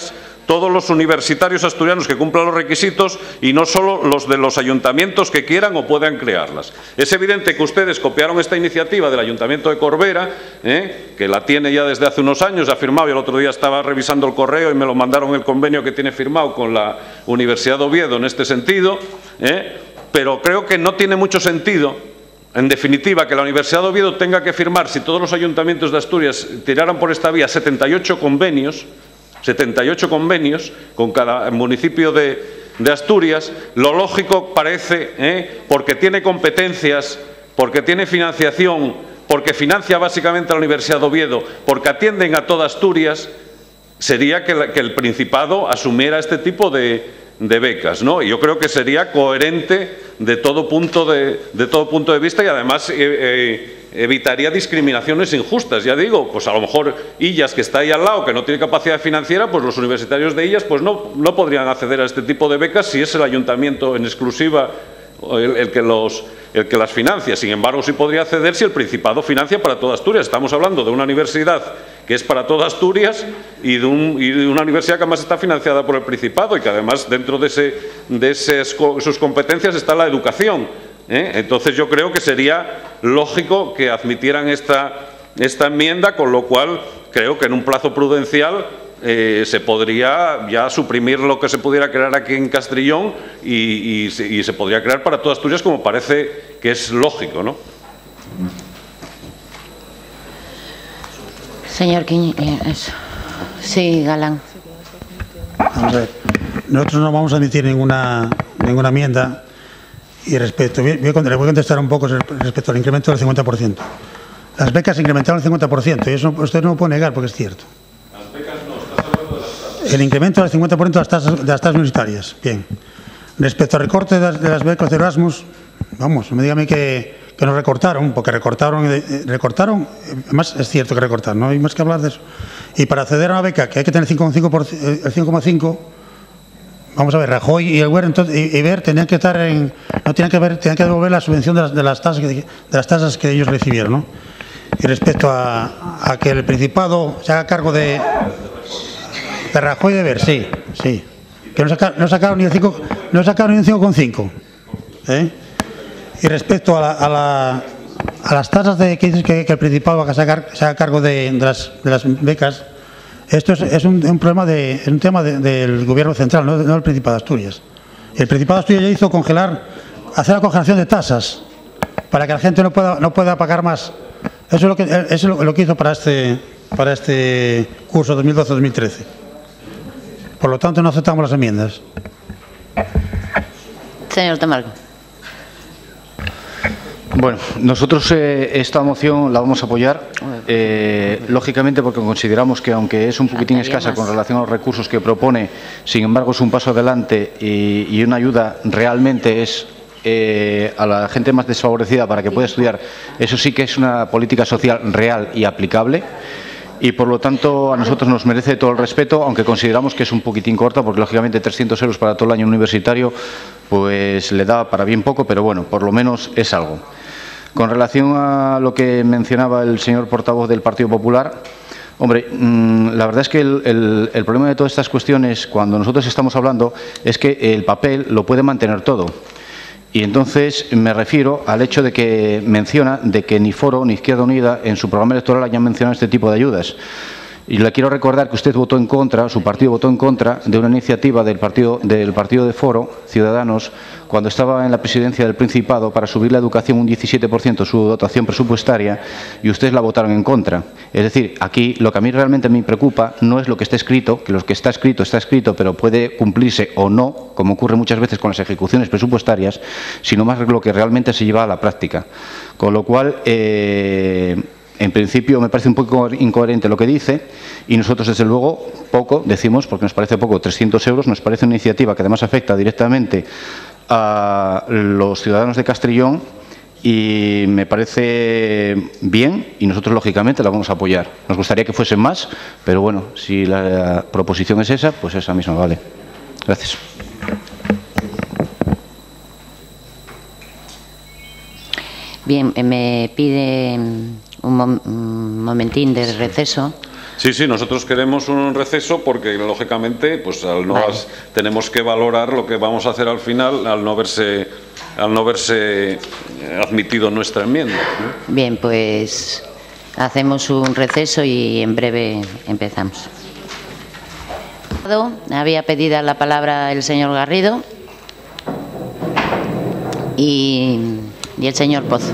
Speaker 5: todos los universitarios asturianos que cumplan los requisitos y no solo los de los ayuntamientos que quieran o puedan crearlas. Es evidente que ustedes copiaron esta iniciativa del Ayuntamiento de Corbera, ¿eh? que la tiene ya desde hace unos años, ha firmado, y el otro día estaba revisando el correo y me lo mandaron el convenio que tiene firmado con la Universidad de Oviedo en este sentido, ¿eh? pero creo que no tiene mucho sentido, en definitiva, que la Universidad de Oviedo tenga que firmar, si todos los ayuntamientos de Asturias tiraran por esta vía, setenta y ocho convenios, setenta y ocho convenios con cada municipio de, de Asturias. Lo lógico parece, ¿eh? porque tiene competencias, porque tiene financiación, porque financia básicamente a la Universidad de Oviedo, porque atienden a toda Asturias, sería que, la, que el Principado asumiera este tipo de, de becas, ¿no? Y yo creo que sería coherente de todo punto de, de, todo punto de vista y además eh, eh, evitaría discriminaciones injustas. Ya digo, pues a lo mejor Illas, que está ahí al lado, que no tiene capacidad financiera, pues los universitarios de Illas pues no, no podrían acceder a este tipo de becas si es el ayuntamiento en exclusiva el, el, que los, el que las financia. Sin embargo, sí podría acceder si el Principado financia para toda Asturias. Estamos hablando de una universidad que es para toda Asturias y de, un, y de una universidad que además está financiada por el Principado y que además dentro de, ese, de ses, sus competencias está la educación. ¿eh? Entonces yo creo que sería lógico que admitieran esta, esta enmienda, con lo cual creo que en un plazo prudencial eh, se podría ya suprimir lo que se pudiera crear aquí en Castrillón y, y, y se podría crear para toda Asturias, como parece que es lógico, ¿no?
Speaker 1: Señor Quiñones. Sí, Galán.
Speaker 3: Vamos a ver. Nosotros no vamos a admitir ninguna, ninguna enmienda y respecto, voy, voy, le voy a contestar un poco respecto al incremento del cincuenta por ciento. Las becas se incrementaron el cincuenta por ciento y eso usted no lo puede negar porque es cierto.
Speaker 5: Las becas no, estás hablando de las tasas.
Speaker 3: El incremento del cincuenta por ciento de las tasas, de las tasas universitarias. Bien. Respecto al recorte de las, de las becas de Erasmus, vamos, no me diga a mí que que nos recortaron, porque recortaron, eh, recortaron, además es cierto que recortaron, no hay más que hablar de eso. Y para acceder a una beca que hay que tener cinco coma cinco por ciento, el cinco coma cinco, vamos a ver, Rajoy y el Güer entonces, y, y Ver tenían que estar en, no tenían que ver, tenían que devolver la subvención de las, de las tasas que, de las tasas que ellos recibieron, ¿no? Y respecto a, a que el Principado se haga cargo de, de Rajoy y de Ver, sí, sí, que no sacaron, no sacaron ni el cinco, no sacaron ni un cinco coma cinco, ¿eh? Y respecto a, la, a, la, a las tasas de que dices que, que el Principado va a sacar, se haga cargo de, de, las, de las becas, esto es, es un, un problema de, es un tema de, del Gobierno central, no, no del Principado de Asturias. El Principado de Asturias ya hizo congelar, hacer la congelación de tasas para que la gente no pueda, no pueda pagar más. Eso es lo que, eso es lo, lo que hizo para este, para este curso dos mil doce dos mil trece. Por lo tanto, no aceptamos las enmiendas.
Speaker 1: Señor Tamargo.
Speaker 4: Bueno, nosotros eh, esta moción la vamos a apoyar, eh, lógicamente porque consideramos que aunque es un poquitín escasa con relación a los recursos que propone, sin embargo es un paso adelante y, y una ayuda realmente es eh, a la gente más desfavorecida para que pueda estudiar. Eso sí que es una política social real y aplicable. Y por lo tanto a nosotros nos merece todo el respeto, aunque consideramos que es un poquitín corta, porque lógicamente trescientos euros para todo el año universitario pues le da para bien poco, pero bueno, por lo menos es algo. Con relación a lo que mencionaba el señor portavoz del Partido Popular, hombre, mmm, la verdad es que el, el, el problema de todas estas cuestiones, cuando nosotros estamos hablando, es que el papel lo puede mantener todo. Y entonces me refiero al hecho de que menciona de que ni Foro ni Izquierda Unida en su programa electoral hayan mencionado este tipo de ayudas. Y le quiero recordar que usted votó en contra, su partido votó en contra de una iniciativa del partido, del partido de Foro, Ciudadanos, cuando estaba en la presidencia del Principado para subir la educación un diecisiete por ciento su dotación presupuestaria y ustedes la votaron en contra. Es decir, aquí lo que a mí realmente me preocupa no es lo que está escrito, que lo que está escrito está escrito, pero puede cumplirse o no, como ocurre muchas veces con las ejecuciones presupuestarias, sino más lo que realmente se lleva a la práctica. Con lo cual, eh, en principio me parece un poco incoherente lo que dice y nosotros desde luego poco decimos, porque nos parece poco, trescientos euros, nos parece una iniciativa que además afecta directamente a los ciudadanos de Castrillón y me parece bien y nosotros lógicamente la vamos a apoyar. Nos gustaría que fuesen más, pero bueno, si la proposición es esa, pues esa misma vale. Gracias.
Speaker 1: Bien, me pide un, mom un momentín de receso
Speaker 5: Sí, sí, nosotros queremos un receso porque, lógicamente, pues al no
Speaker 1: vale.
Speaker 5: as, tenemos que valorar lo que vamos a hacer al final al no verse, al no verse admitido nuestra enmienda.
Speaker 1: Bien, pues hacemos un receso y en breve empezamos. Había pedido la palabra el señor Garrido y, y el señor Pozo.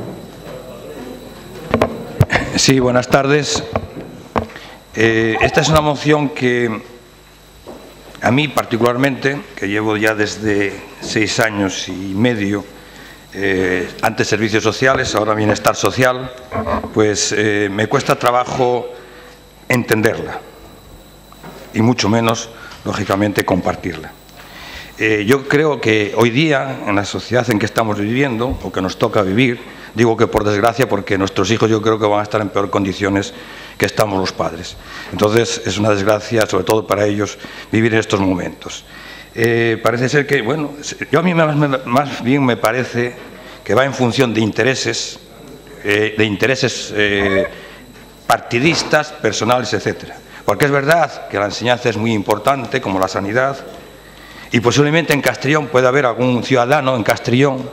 Speaker 2: Sí, buenas tardes. Eh, esta es una moción que a mí particularmente, que llevo ya desde seis años y medio, eh, antes servicios sociales, ahora bienestar social, pues eh, me cuesta trabajo entenderla y mucho menos, lógicamente, compartirla. Eh, yo creo que hoy día, en la sociedad en que estamos viviendo, o que nos toca vivir, digo que por desgracia, porque nuestros hijos yo creo que van a estar en peor condiciones que estamos los padres. Entonces, es una desgracia, sobre todo para ellos, vivir en estos momentos. Eh, parece ser que, bueno, yo a mí más, más bien me parece que va en función de intereses, eh, de intereses eh, partidistas, personales, etcétera. Porque es verdad que la enseñanza es muy importante, como la sanidad, y posiblemente en Castellón puede haber algún ciudadano en Castellón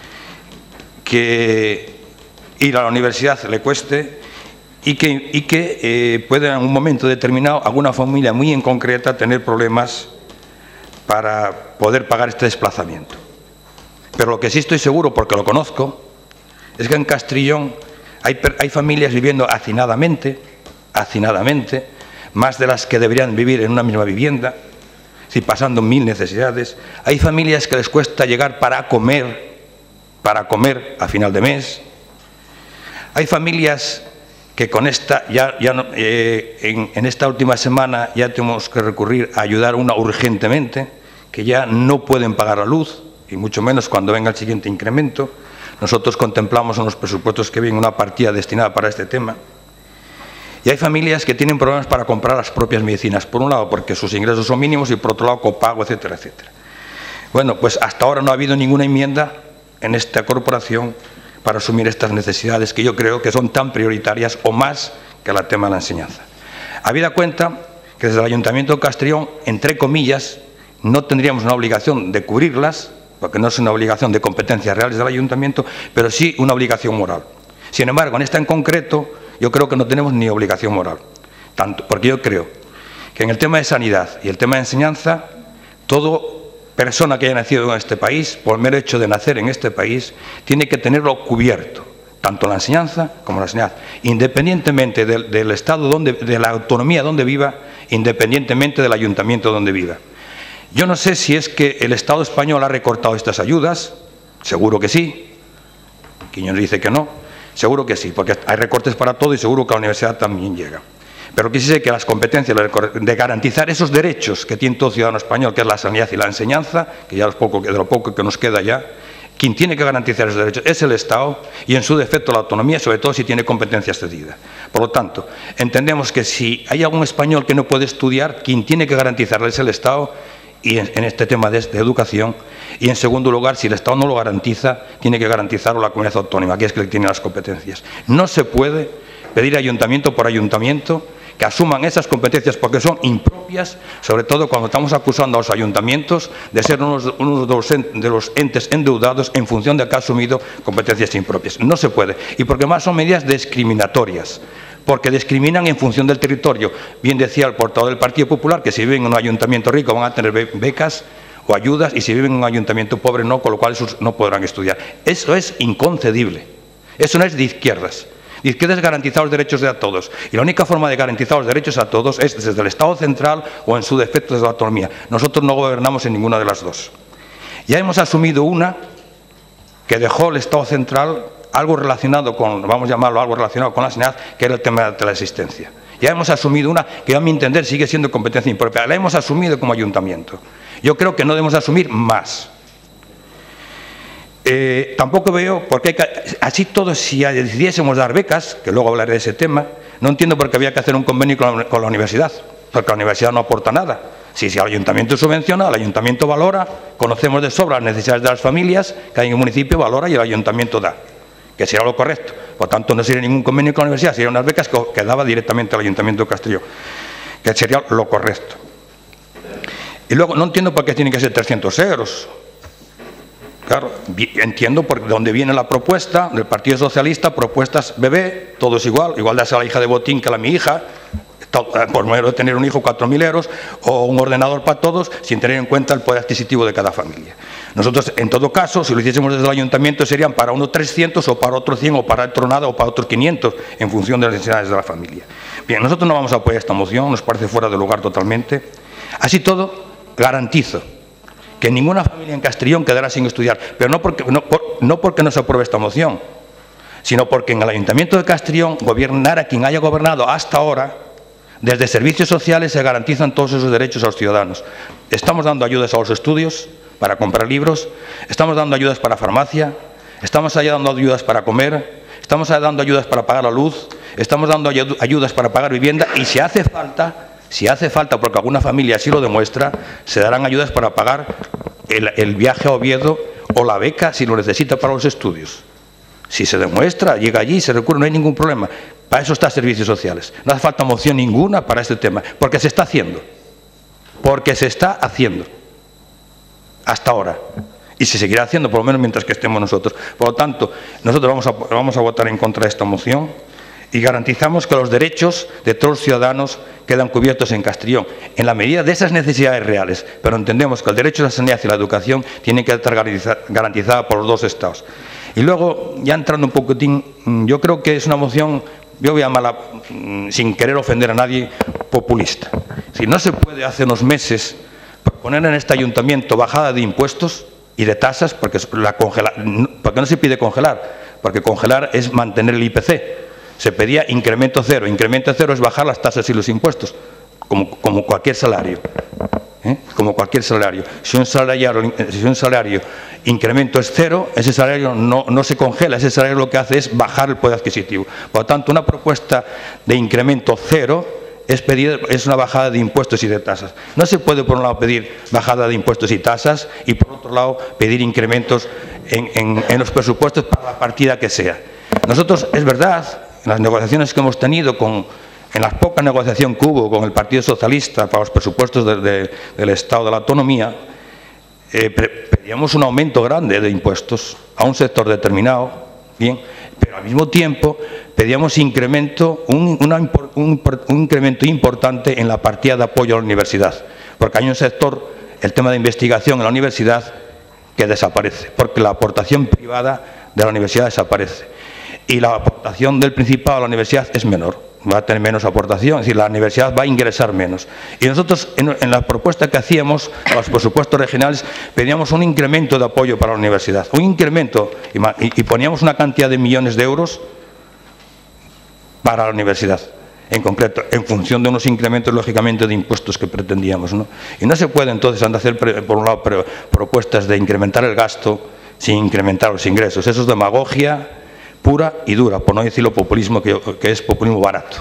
Speaker 2: que ir a la universidad le cueste y que, y que eh, puede en un momento determinado alguna familia muy en concreta tener problemas para poder pagar este desplazamiento. Pero lo que sí estoy seguro, porque lo conozco, es que en Castellón hay, hay familias viviendo hacinadamente, hacinadamente, más de las que deberían vivir en una misma vivienda, si pasando mil necesidades. Hay familias que les cuesta llegar para comer, para comer a final de mes. Hay familias que con esta, ya, ya no, eh, en, en esta última semana ya tenemos que recurrir a ayudar a una urgentemente, que ya no pueden pagar la luz, y mucho menos cuando venga el siguiente incremento. Nosotros contemplamos en los presupuestos que viene una partida destinada para este tema. Y hay familias que tienen problemas para comprar las propias medicinas, por un lado porque sus ingresos son mínimos y por otro lado copago, etcétera, etcétera. Bueno, pues hasta ahora no ha habido ninguna enmienda en esta corporación para asumir estas necesidades que yo creo que son tan prioritarias o más que el tema de la enseñanza. Habida cuenta que desde el Ayuntamiento de Castellón, entre comillas, no tendríamos una obligación de cubrirlas, porque no es una obligación de competencias reales del Ayuntamiento, pero sí una obligación moral. Sin embargo, en esta en concreto, yo creo que no tenemos ni obligación moral, tanto, porque yo creo que en el tema de sanidad y el tema de enseñanza, toda persona que haya nacido en este país, por el mero hecho de nacer en este país, tiene que tenerlo cubierto, tanto la enseñanza como la sanidad, independientemente del, del estado, donde, de la autonomía donde viva, independientemente del ayuntamiento donde viva. Yo no sé si es que el Estado español ha recortado estas ayudas, seguro que sí, Quiñones dice que no. Seguro que sí, porque hay recortes para todo y seguro que a la universidad también llega. Pero que sí sé que las competencias de garantizar esos derechos que tiene todo ciudadano español, que es la sanidad y la enseñanza, que ya es poco, de lo poco que nos queda ya, quien tiene que garantizar esos derechos es el Estado y en su defecto la autonomía, sobre todo si tiene competencia cedida. Por lo tanto, entendemos que si hay algún español que no puede estudiar, quien tiene que garantizarle es el Estado y en, en este tema de, de educación. Y en segundo lugar, si el Estado no lo garantiza, tiene que garantizarlo la comunidad autónoma, que es que tiene las competencias. No se puede pedir ayuntamiento por ayuntamiento que asuman esas competencias porque son impropias, sobre todo cuando estamos acusando a los ayuntamientos de ser unos, unos de los entes endeudados en función de que ha asumido competencias impropias. No se puede. Y porque más son medidas discriminatorias, porque discriminan en función del territorio. Bien decía el portavoz del Partido Popular que si viven en un ayuntamiento rico van a tener becas o ayudas y si viven en un ayuntamiento pobre no, con lo cual esos no podrán estudiar. Eso es inconcebible. Eso no es de izquierdas. De izquierdas es garantizar los derechos de a todos. Y la única forma de garantizar los derechos a todos es desde el Estado central o en su defecto desde la autonomía. Nosotros no gobernamos en ninguna de las dos. Ya hemos asumido una que dejó el Estado central algo relacionado con, vamos a llamarlo algo relacionado con la sanidad, que era el tema de la teleasistencia. Ya hemos asumido una que a mi entender sigue siendo competencia impropia. La hemos asumido como ayuntamiento. Yo creo que no debemos asumir más. Eh, tampoco veo por qué, así todos, si decidiésemos dar becas, que luego hablaré de ese tema, no entiendo por qué había que hacer un convenio con la, con la universidad, porque la universidad no aporta nada. Si, si el ayuntamiento subvenciona, el ayuntamiento valora, conocemos de sobra las necesidades de las familias, que hay en un municipio valora y el ayuntamiento da. que sería lo correcto. Por tanto, no sería ningún convenio con la universidad, serían unas becas que, que daba directamente al Ayuntamiento de Castellón, que sería lo correcto. Y luego, no entiendo por qué tienen que ser trescientos euros. Claro, entiendo por dónde viene la propuesta del Partido Socialista, propuestas bebé, todo es igual, igual das a la hija de Botín que a la mi hija, por menos de tener un hijo, cuatro mil euros, o un ordenador para todos, sin tener en cuenta el poder adquisitivo de cada familia. Nosotros, en todo caso, si lo hiciésemos desde el Ayuntamiento, serían para uno trescientos, o para otro cien, o para otro nada, o para otros quinientos, en función de las necesidades de la familia. Bien, nosotros no vamos a apoyar esta moción, nos parece fuera de lugar totalmente. Así todo, garantizo que ninguna familia en Castellón quedará sin estudiar, pero no porque no, por, no porque no se apruebe esta moción, sino porque en el Ayuntamiento de Castellón gobernara quien haya gobernado hasta ahora. Desde servicios sociales se garantizan todos esos derechos a los ciudadanos. Estamos dando ayudas a los estudios, para comprar libros, estamos dando ayudas para farmacia, estamos dando ayudas para comer, estamos dando ayudas para pagar la luz, estamos dando ayudas para pagar vivienda y si hace falta, si hace falta, porque alguna familia así lo demuestra, se darán ayudas para pagar el, el viaje a Oviedo o la beca si lo necesita para los estudios. Si se demuestra, llega allí, se recurre, no hay ningún problema. Para eso está servicios sociales. No hace falta moción ninguna para este tema, porque se está haciendo. Porque se está haciendo. Hasta ahora. Y se seguirá haciendo, por lo menos mientras que estemos nosotros. Por lo tanto, nosotros vamos a, vamos a votar en contra de esta moción y garantizamos que los derechos de todos los ciudadanos quedan cubiertos en Castellón, en la medida de esas necesidades reales. Pero entendemos que el derecho a la sanidad y la educación tiene que estar garantizada por los dos Estados. Y luego, ya entrando un poquitín, yo creo que es una moción, yo voy a llamarla, sin querer ofender a nadie, populista. Si no se puede hace unos meses poner en este ayuntamiento bajada de impuestos y de tasas, porque, la congela, porque no se pide congelar, porque congelar es mantener el I P C. Se pedía incremento cero. Incremento cero es bajar las tasas y los impuestos, como, como cualquier salario. ¿Eh? Como cualquier salario. Si un salario, si un salario incremento es cero, ese salario no, no se congela, ese salario lo que hace es bajar el poder adquisitivo. Por lo tanto, una propuesta de incremento cero es, pedir, es una bajada de impuestos y de tasas. No se puede, por un lado, pedir bajada de impuestos y tasas y, por otro lado, pedir incrementos en, en, en los presupuestos para la partida que sea. Nosotros, es verdad, en las negociaciones que hemos tenido con... En la poca negociación que hubo con el Partido Socialista para los presupuestos de, de, del Estado de la Autonomía, eh, pedíamos un aumento grande de impuestos a un sector determinado, bien, pero al mismo tiempo pedíamos incremento, un, una, un, un incremento importante en la partida de apoyo a la universidad, porque hay un sector, el tema de investigación en la universidad, que desaparece, porque la aportación privada de la universidad desaparece y la aportación del Principado a la universidad es menor. Va a tener menos aportación, es decir, la universidad va a ingresar menos. Y nosotros, en, en la propuesta que hacíamos, a los presupuestos regionales, pedíamos un incremento de apoyo para la universidad, un incremento, y, y poníamos una cantidad de millones de euros para la universidad, en concreto, en función de unos incrementos, lógicamente, de impuestos que pretendíamos, ¿no? Y no se puede, entonces, hacer, por un lado, propuestas de incrementar el gasto sin incrementar los ingresos. Eso es demagogia pura y dura, por no decirlo populismo, que, que es populismo barato.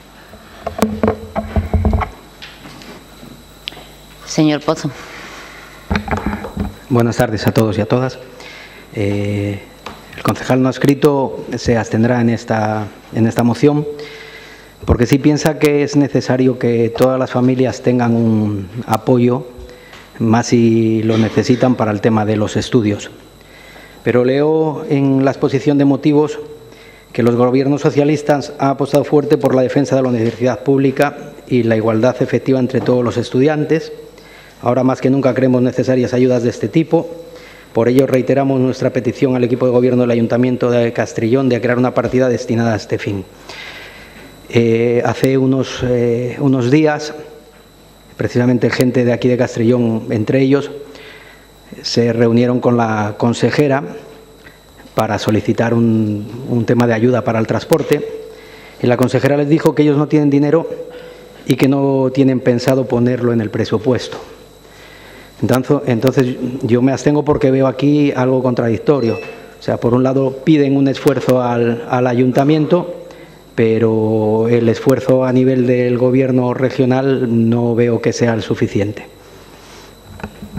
Speaker 1: Señor Pozo.
Speaker 8: Buenas tardes a todos y a todas. Eh, el concejal no escrito se abstendrá en esta, en esta moción, porque sí piensa que es necesario que todas las familias tengan un apoyo, más si lo necesitan para el tema de los estudios. Pero leo en la exposición de motivos que los gobiernos socialistas han apostado fuerte por la defensa de la universidad pública y la igualdad efectiva entre todos los estudiantes. Ahora más que nunca creemos necesarias ayudas de este tipo. Por ello reiteramos nuestra petición al equipo de gobierno del Ayuntamiento de Castrillón de crear una partida destinada a este fin. Eh, hace unos, eh, unos días, precisamente gente de aquí de Castrillón, entre ellos, se reunieron con la consejera para solicitar un, un tema de ayuda para el transporte y la consejera les dijo que ellos no tienen dinero y que no tienen pensado ponerlo en el presupuesto. Entonces, entonces yo me abstengo porque veo aquí algo contradictorio. O sea, por un lado piden un esfuerzo al, al ayuntamiento, pero el esfuerzo a nivel del gobierno regional no veo que sea el suficiente.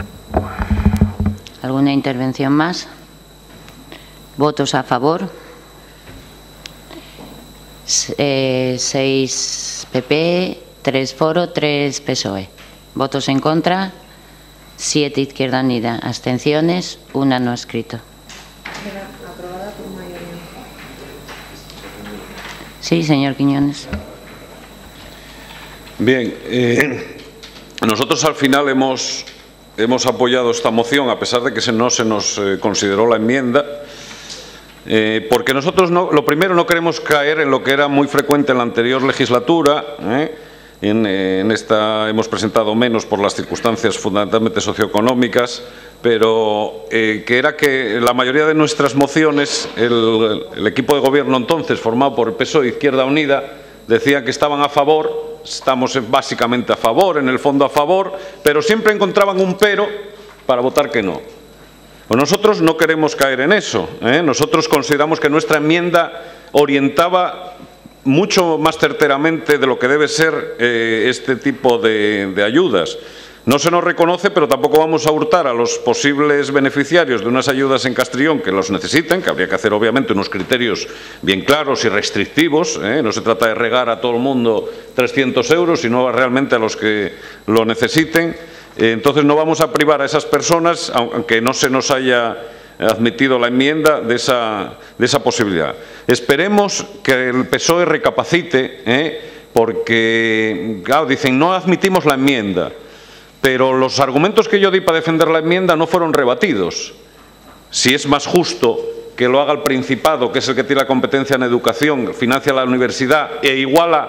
Speaker 1: ¿Alguna intervención más? ¿Votos a favor? Eh, seis P P, tres Foro, tres P S O E. Votos en contra, siete Izquierda Unida. Abstenciones, una no escrito.
Speaker 6: Aprobada por mayoría.
Speaker 1: Sí, señor Quiñones.
Speaker 5: Bien, eh, nosotros al final hemos, hemos apoyado esta moción, a pesar de que se, no se nos eh, consideró la enmienda, eh, porque nosotros, no, lo primero, no queremos caer en lo que era muy frecuente en la anterior legislatura. ¿eh? En, en esta hemos presentado menos por las circunstancias fundamentalmente socioeconómicas, pero eh, que era que la mayoría de nuestras mociones, el, el equipo de gobierno entonces, formado por el P S O E e Izquierda Unida, decía que estaban a favor, estamos básicamente a favor, en el fondo a favor, pero siempre encontraban un pero para votar que no. Pues nosotros no queremos caer en eso, ¿eh? Nosotros consideramos que nuestra enmienda orientaba mucho más certeramente de lo que debe ser eh, este tipo de, de ayudas. No se nos reconoce, pero tampoco vamos a hurtar a los posibles beneficiarios de unas ayudas en Castrillón que los necesiten, que habría que hacer obviamente unos criterios bien claros y restrictivos. ¿eh? No se trata de regar a todo el mundo trescientos euros, sino realmente a los que lo necesiten. Eh, entonces no vamos a privar a esas personas, aunque no se nos haya admitido la enmienda, de esa, de esa posibilidad. Esperemos que el P S O E recapacite, ¿eh? porque, claro, dicen, no admitimos la enmienda. Pero los argumentos que yo di para defender la enmienda no fueron rebatidos. Si es más justo que lo haga el Principado, que es el que tiene la competencia en educación, financia la universidad e iguala,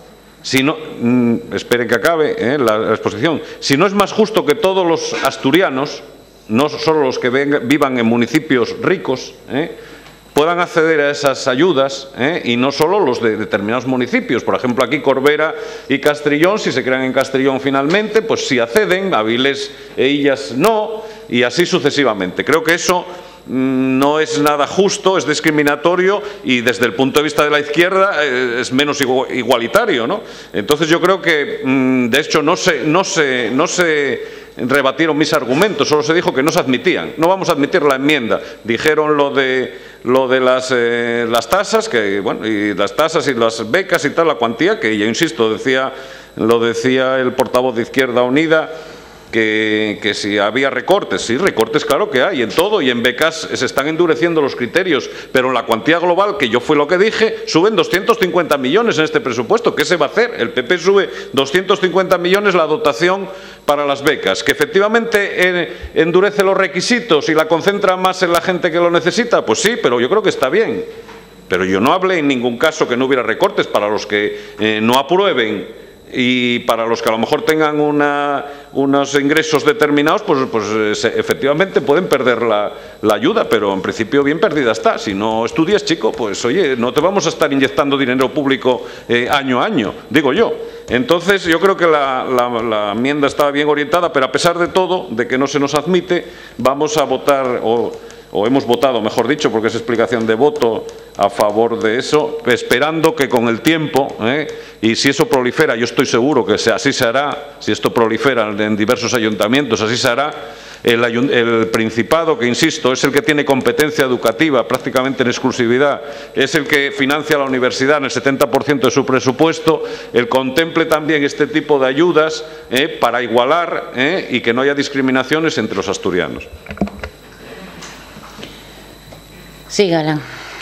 Speaker 5: si no, mmm, esperen que acabe eh, la, la exposición, si no es más justo que todos los asturianos, no solo los que ven, vivan en municipios ricos, eh, puedan acceder a esas ayudas ¿eh? y no solo los de determinados municipios. Por ejemplo, aquí Corbera y Castrillón, si se crean en Castrillón finalmente, pues sí acceden, Avilés e Illas no, y así sucesivamente. Creo que eso mmm, no es nada justo, es discriminatorio y desde el punto de vista de la izquierda eh, es menos igualitario, ¿no? Entonces yo creo que, mmm, de hecho, no se, no se, no se rebatieron mis argumentos, solo se dijo que no se admitían. No vamos a admitir la enmienda. Dijeron lo de lo de las, eh, las tasas, que bueno, y las tasas y las becas y tal, la cuantía, que yo insisto, decía, lo decía el portavoz de Izquierda Unida, que, que si había recortes, sí, recortes claro que hay en todo, y en becas se están endureciendo los criterios, pero la cuantía global, que yo fue lo que dije, suben doscientos cincuenta millones en este presupuesto. ¿Qué se va a hacer? El P P sube doscientos cincuenta millones la dotación para las becas, que efectivamente eh, endurece los requisitos y la concentra más en la gente que lo necesita, pues sí, pero yo creo que está bien. Pero yo no hablé en ningún caso que no hubiera recortes para los que eh, no aprueben y para los que a lo mejor tengan una, unos ingresos determinados, pues, pues efectivamente pueden perder la, la ayuda, pero en principio bien perdida está. Si no estudias, chico, pues oye, no te vamos a estar inyectando dinero público eh, año a año, digo yo. Entonces yo creo que la, la, la enmienda estaba bien orientada, pero a pesar de todo, de que no se nos admite, vamos a votar, o, o hemos votado, mejor dicho, porque es explicación de voto, a favor de eso, esperando que con el tiempo, ¿eh? y si eso prolifera, yo estoy seguro que así se hará, si esto prolifera en diversos ayuntamientos, así se hará, el, el Principado, que insisto, es el que tiene competencia educativa prácticamente en exclusividad, es el que financia la universidad en el setenta por ciento de su presupuesto, el contemple también este tipo de ayudas ¿eh? para igualar ¿eh? y que no haya discriminaciones entre los asturianos.
Speaker 1: Sí, Galán.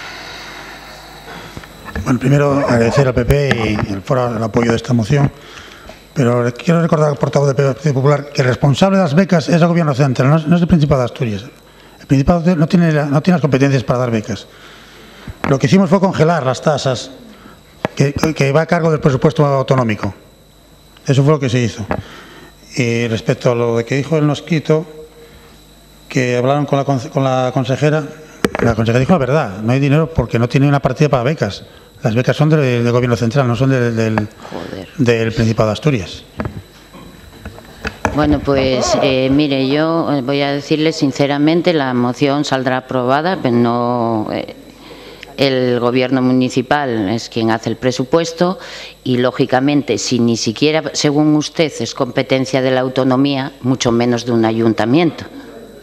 Speaker 3: Bueno, primero agradecer al P P y el Foro el apoyo de esta moción, pero quiero recordar al portavoz del Partido Popular que el responsable de las becas es el Gobierno central, no es, no es el Principado de Asturias. El Principado no tiene, no tiene las competencias para dar becas. Lo que hicimos fue congelar las tasas que, que va a cargo del presupuesto autonómico. Eso fue lo que se hizo. Y respecto a lo de que dijo el no escrito, que hablaron con la, con la consejera, la consejera dijo la verdad, no hay dinero porque no tiene una partida para becas. Las becas son del, del Gobierno central, no son del, del, del Principado de Asturias.
Speaker 1: Bueno, pues eh, mire, yo voy a decirle sinceramente, la moción saldrá aprobada, pero no... Eh, el Gobierno municipal es quien hace el presupuesto y, lógicamente, si ni siquiera, según usted, es competencia de la autonomía, mucho menos de un ayuntamiento.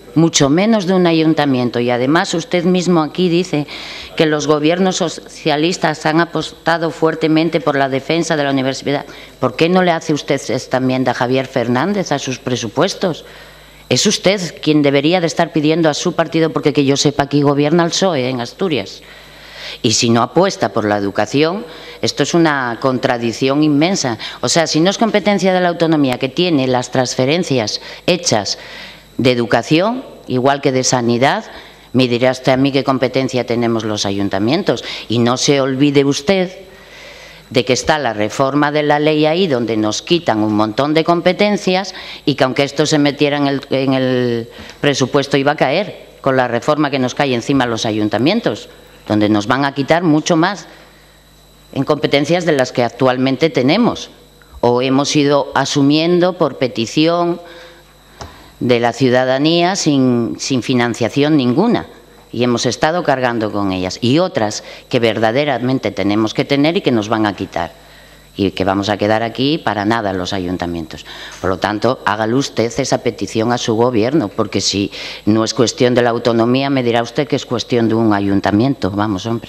Speaker 1: mucho menos de un ayuntamiento. Y además usted mismo aquí dice que los gobiernos socialistas han apostado fuertemente por la defensa de la universidad. ¿Por qué no le hace usted esta enmienda a Javier Fernández a sus presupuestos? Es usted quien debería de estar pidiendo a su partido, porque que yo sepa aquí gobierna el P S O E en Asturias. Y si no apuesta por la educación, esto es una contradicción inmensa. O sea, si no es competencia de la autonomía, que tiene las transferencias hechas de educación, igual que de sanidad, me dirá usted a mí qué competencia tenemos los ayuntamientos. Y no se olvide usted de que está la reforma de la ley ahí, donde nos quitan un montón de competencias y que aunque esto se metiera en el, en el presupuesto iba a caer con la reforma que nos cae encima a los ayuntamientos, donde nos van a quitar mucho más en competencias de las que actualmente tenemos o hemos ido asumiendo por petición de la ciudadanía sin, sin financiación ninguna, y hemos estado cargando con ellas, y otras que verdaderamente tenemos que tener y que nos van a quitar y que vamos a quedar aquí para nada los ayuntamientos. Por lo tanto, hágale usted esa petición a su gobierno, porque si no es cuestión de la autonomía, me dirá usted que es cuestión de un ayuntamiento. Vamos, hombre.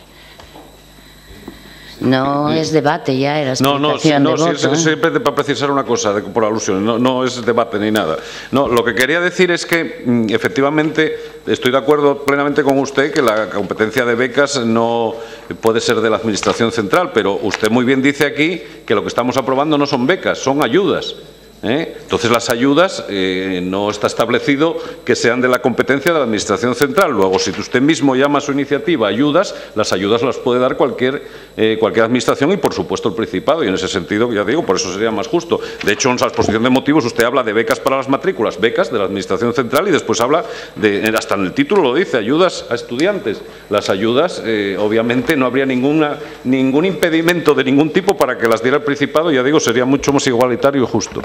Speaker 1: No es debate ya, era explicación
Speaker 5: no, no, sí, no,
Speaker 1: de
Speaker 5: sí,
Speaker 1: voto,
Speaker 5: es,
Speaker 1: ¿eh?
Speaker 5: Siempre para precisar una cosa, de, por alusión, no, no es debate ni nada. No, lo que quería decir es que, mm, efectivamente, estoy de acuerdo plenamente con usted que la competencia de becas no puede ser de la Administración Central, pero usted muy bien dice aquí que lo que estamos aprobando no son becas, son ayudas. ¿Eh? Entonces, las ayudas eh, no está establecido que sean de la competencia de la Administración Central. Luego, si usted mismo llama a su iniciativa ayudas, las ayudas las puede dar cualquier, eh, cualquier Administración y, por supuesto, el Principado. Y en ese sentido, ya digo, por eso sería más justo. De hecho, en la exposición de motivos usted habla de becas para las matrículas, becas de la Administración Central, y después habla, de, hasta en el título lo dice, ayudas a estudiantes. Las ayudas, eh, obviamente, no habría ninguna, ningún impedimento de ningún tipo para que las diera el Principado. Ya digo, sería mucho más igualitario y justo.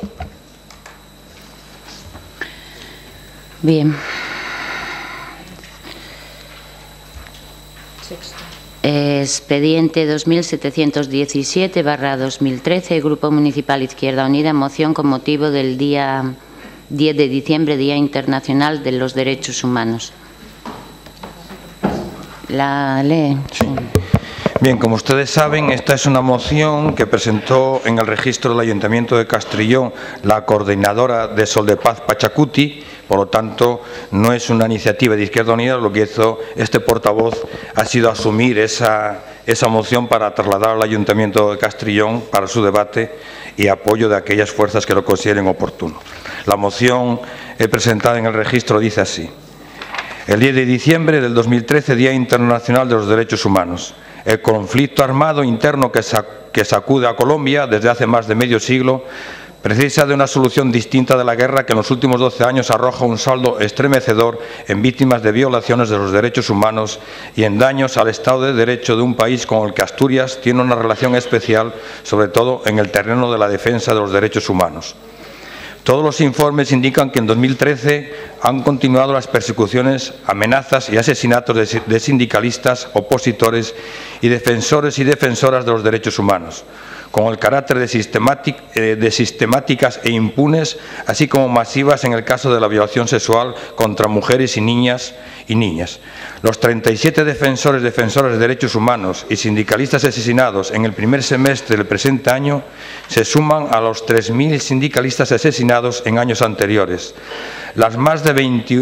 Speaker 1: Bien. Expediente dos mil setecientos diecisiete barra dos mil trece, Grupo Municipal Izquierda Unida, moción con motivo del día diez de diciembre, Día Internacional de los Derechos Humanos. ¿La lee?
Speaker 2: Sí. Bien, como ustedes saben, esta es una moción que presentó en el registro del Ayuntamiento de Castrillón la coordinadora de Sol de Paz Pachacuti. Por lo tanto, no es una iniciativa de Izquierda Unida. Lo que hizo este portavoz ha sido asumir esa, esa moción para trasladar al Ayuntamiento de Castrillón para su debate y apoyo de aquellas fuerzas que lo consideren oportuno. La moción presentada en el registro dice así: el diez de diciembre del dos mil trece, Día Internacional de los Derechos Humanos. El conflicto armado interno que, sac que sacude a Colombia desde hace más de medio siglo precisa de una solución distinta de la guerra que en los últimos doce años arroja un saldo estremecedor en víctimas de violaciones de los derechos humanos y en daños al Estado de Derecho de un país con el que Asturias tiene una relación especial, sobre todo en el terreno de la defensa de los derechos humanos. Todos los informes indican que en dos mil trece han continuado las persecuciones, amenazas y asesinatos de sindicalistas, opositores y defensores y defensoras de los derechos humanos, con el carácter de, sistemátic, eh, de sistemáticas e impunes, así como masivas en el caso de la violación sexual contra mujeres y niñas y niñas. Los treinta y siete defensores defensoras de derechos humanos y sindicalistas asesinados en el primer semestre del presente año se suman a los tres mil sindicalistas asesinados en años anteriores, las más de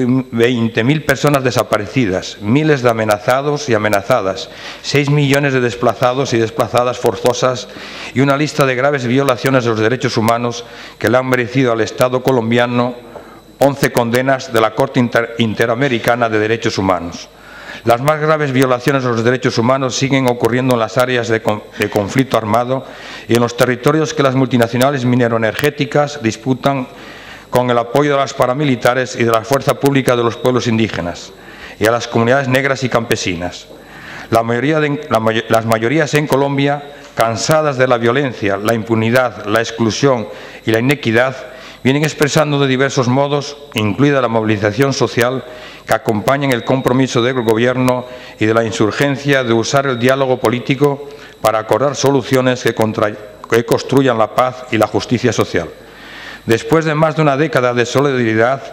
Speaker 2: veinte mil personas desaparecidas, miles de amenazados y amenazadas, seis millones de desplazados y desplazadas forzosas y una lista de graves violaciones de los derechos humanos que le han merecido al Estado colombiano once condenas de la Corte Inter Interamericana de Derechos Humanos. Las más graves violaciones de los derechos humanos siguen ocurriendo en las áreas de, con de conflicto armado y en los territorios que las multinacionales mineroenergéticas disputan con el apoyo de las paramilitares y de la fuerza pública de los pueblos indígenas y a las comunidades negras y campesinas. La mayoría de, la, las mayorías en Colombia, cansadas de la violencia, la impunidad, la exclusión y la inequidad, vienen expresando de diversos modos, incluida la movilización social, que acompañan el compromiso del Gobierno y de la insurgencia de usar el diálogo político para acordar soluciones que, contra, que construyan la paz y la justicia social. Después de más de una década de solidaridad,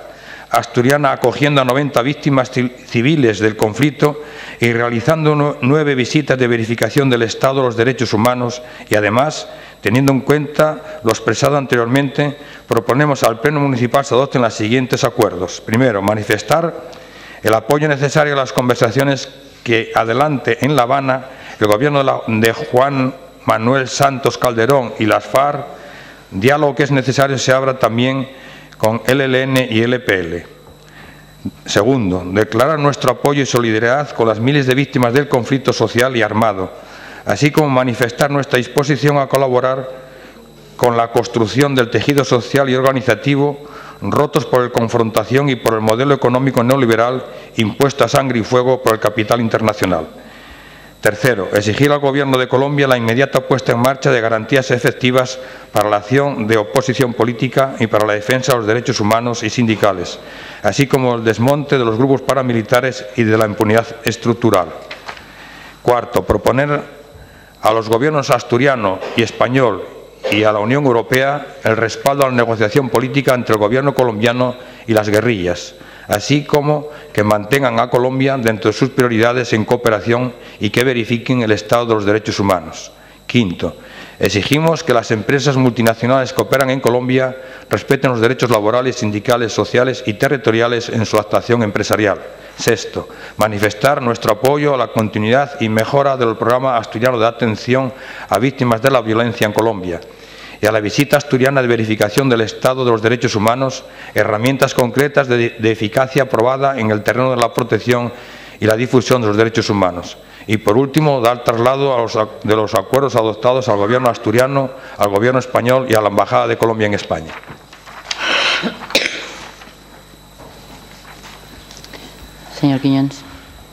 Speaker 2: asturiana acogiendo a noventa víctimas civiles del conflicto y realizando nueve visitas de verificación del Estado de los derechos humanos y, además, teniendo en cuenta lo expresado anteriormente, proponemos al Pleno Municipal se adopten los siguientes acuerdos. Primero, manifestar el apoyo necesario a las conversaciones que adelante en La Habana el Gobierno de, la, de Juan Manuel Santos Calderón y las FARC, diálogo que es necesario se abra también con el L N y el E P L. Segundo, declarar nuestro apoyo y solidaridad con las miles de víctimas del conflicto social y armado, así como manifestar nuestra disposición a colaborar con la construcción del tejido social y organizativo rotos por la confrontación y por el modelo económico neoliberal impuesto a sangre y fuego por el capital internacional. Tercero, exigir al Gobierno de Colombia la inmediata puesta en marcha de garantías efectivas para la acción de oposición política y para la defensa de los derechos humanos y sindicales, así como el desmonte de los grupos paramilitares y de la impunidad estructural. Cuarto, proponer a los gobiernos asturiano y español y a la Unión Europea el respaldo a la negociación política entre el Gobierno colombiano y las guerrillas, así como que mantengan a Colombia dentro de sus prioridades en cooperación y que verifiquen el estado de los derechos humanos. Quinto, exigimos que las empresas multinacionales que operan en Colombia respeten los derechos laborales, sindicales, sociales y territoriales en su actuación empresarial. Sexto, manifestar nuestro apoyo a la continuidad y mejora del programa asturiano de atención a víctimas de la violencia en Colombia y a la visita asturiana de verificación del estado de los derechos humanos, herramientas concretas de, de eficacia aprobada en el terreno de la protección y la difusión de los derechos humanos. Y, por último, dar traslado a los, de los acuerdos adoptados al Gobierno asturiano, al Gobierno español y a la Embajada de Colombia en España.
Speaker 1: Señor Quiñones.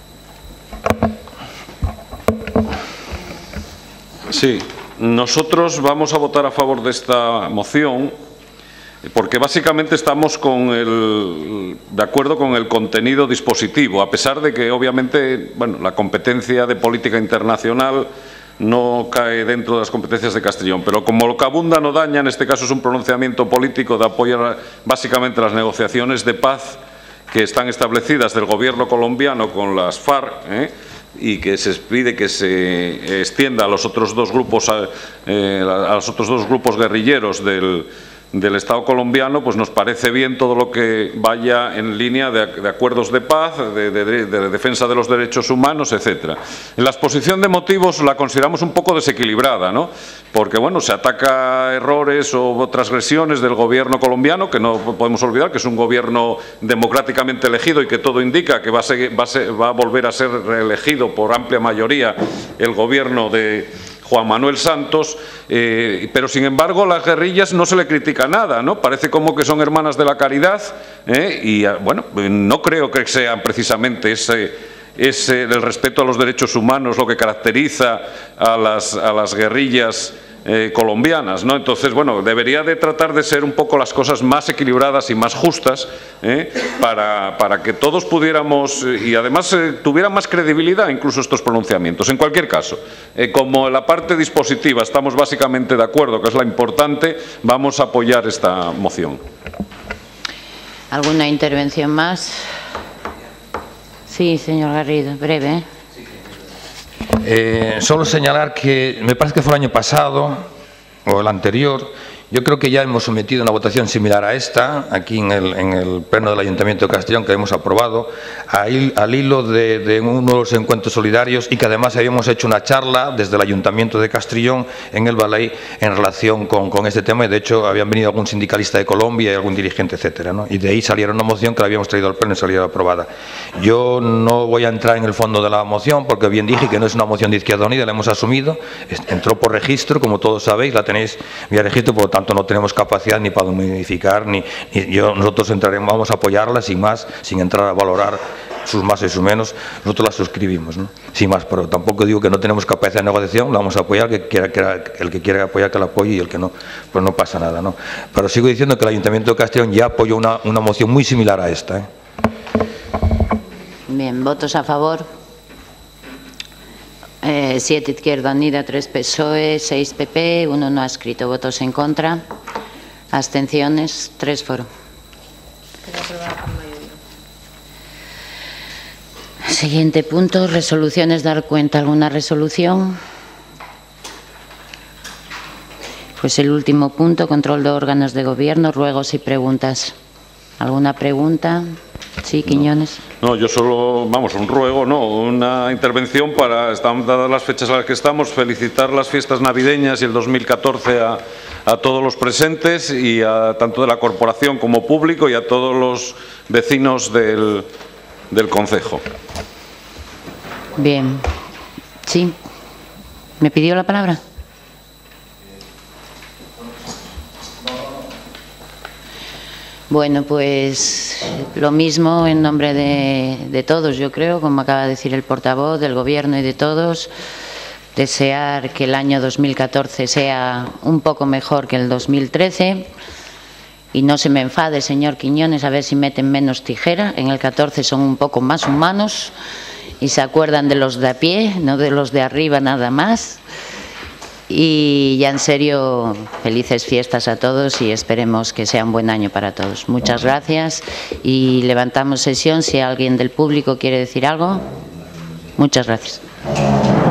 Speaker 5: Sí, nosotros vamos a votar a favor de esta moción porque básicamente estamos con el, de acuerdo con el contenido dispositivo, a pesar de que obviamente bueno, la competencia de política internacional no cae dentro de las competencias de Castellón, pero como lo que abunda no daña, en este caso es un pronunciamiento político de apoyar básicamente las negociaciones de paz que están establecidas del Gobierno colombiano con las FARC, ¿eh? y que se pide que se extienda a los otros dos grupos, a, eh, a los otros dos grupos guerrilleros del, del Estado colombiano, pues nos parece bien todo lo que vaya en línea de, de acuerdos de paz, de, de, de defensa de los derechos humanos, etcétera. En la exposición de motivos la consideramos un poco desequilibrada, ¿no? Porque bueno, se ataca errores o transgresiones del gobierno colombiano, que no podemos olvidar que es un gobierno democráticamente elegido y que todo indica que va a, seguir, va a, ser, va a volver a ser reelegido por amplia mayoría el gobierno de Juan Manuel Santos, eh, pero sin embargo las guerrillas no se le critica nada, ¿no? Parece como que son hermanas de la caridad, ¿eh? y bueno, no creo que sean precisamente ese, ese el respeto a los derechos humanos lo que caracteriza a las, a las guerrillas eh, colombianas, ¿no? Entonces, bueno, debería de tratar de ser un poco las cosas más equilibradas y más justas, ¿eh? para, para que todos pudiéramos, y además eh, tuvieran más credibilidad incluso estos pronunciamientos. En cualquier caso, eh, como en la parte dispositiva estamos básicamente de acuerdo, que es la importante, vamos a apoyar esta moción.
Speaker 1: ¿Alguna intervención más? Sí, señor Garrido, breve, ¿eh?
Speaker 2: Eh, solo señalar que me parece que fue el año pasado o el anterior, yo creo que ya hemos sometido una votación similar a esta, aquí en el, en el Pleno del Ayuntamiento de Castellón, que hemos aprobado, al, al hilo de, de uno de los encuentros solidarios y que además habíamos hecho una charla desde el Ayuntamiento de Castellón en el Balay en relación con, con este tema, y de hecho habían venido algún sindicalista de Colombia y algún dirigente, etcétera, ¿no? Y de ahí salieron una moción que la habíamos traído al Pleno y salió aprobada. Yo no voy a entrar en el fondo de la moción porque bien dije que no es una moción de Izquierda Unida, la hemos asumido, entró por registro, como todos sabéis, la tenéis vía registro, por lo tanto no tenemos capacidad ni para modificar, ni, ni yo, nosotros entraremos, vamos a apoyarla sin más, sin entrar a valorar sus más y sus menos, nosotros la suscribimos, ¿no? Sin más, pero tampoco digo que no tenemos capacidad de negociación, la vamos a apoyar, que quiera, que el que quiera apoyar que la apoye y el que no, pues no pasa nada, ¿no? Pero sigo diciendo que el Ayuntamiento de Castellón ya apoyó una, una moción muy similar a esta, ¿eh?
Speaker 1: Bien, votos a favor. Eh, siete Izquierda Unida, tres P S O E, seis P P, uno no ha escrito votos en contra, abstenciones, tres foro. Siguiente punto, resoluciones. Dar cuenta alguna resolución. Pues el último punto, control de órganos de gobierno, ruegos y preguntas. ¿Alguna pregunta? Sí, Quiñones.
Speaker 5: No, yo solo, vamos, un ruego, no, una intervención para, están dadas las fechas a las que estamos, felicitar las fiestas navideñas y el dos mil catorce a, a todos los presentes y a tanto de la corporación como público y a todos los vecinos del, del concejo.
Speaker 1: Bien. Sí. ¿Me pidió la palabra? Bueno, pues lo mismo en nombre de, de todos, yo creo, como acaba de decir el portavoz, del Gobierno y de todos, desear que el año dos mil catorce sea un poco mejor que el dos mil trece y no se me enfade, señor Quiñones, a ver si meten menos tijera. En el catorce son un poco más humanos y se acuerdan de los de a pie, no de los de arriba nada más. Y ya en serio, felices fiestas a todos y esperemos que sea un buen año para todos. Muchas gracias y levantamos sesión. Si alguien del público quiere decir algo. Muchas gracias.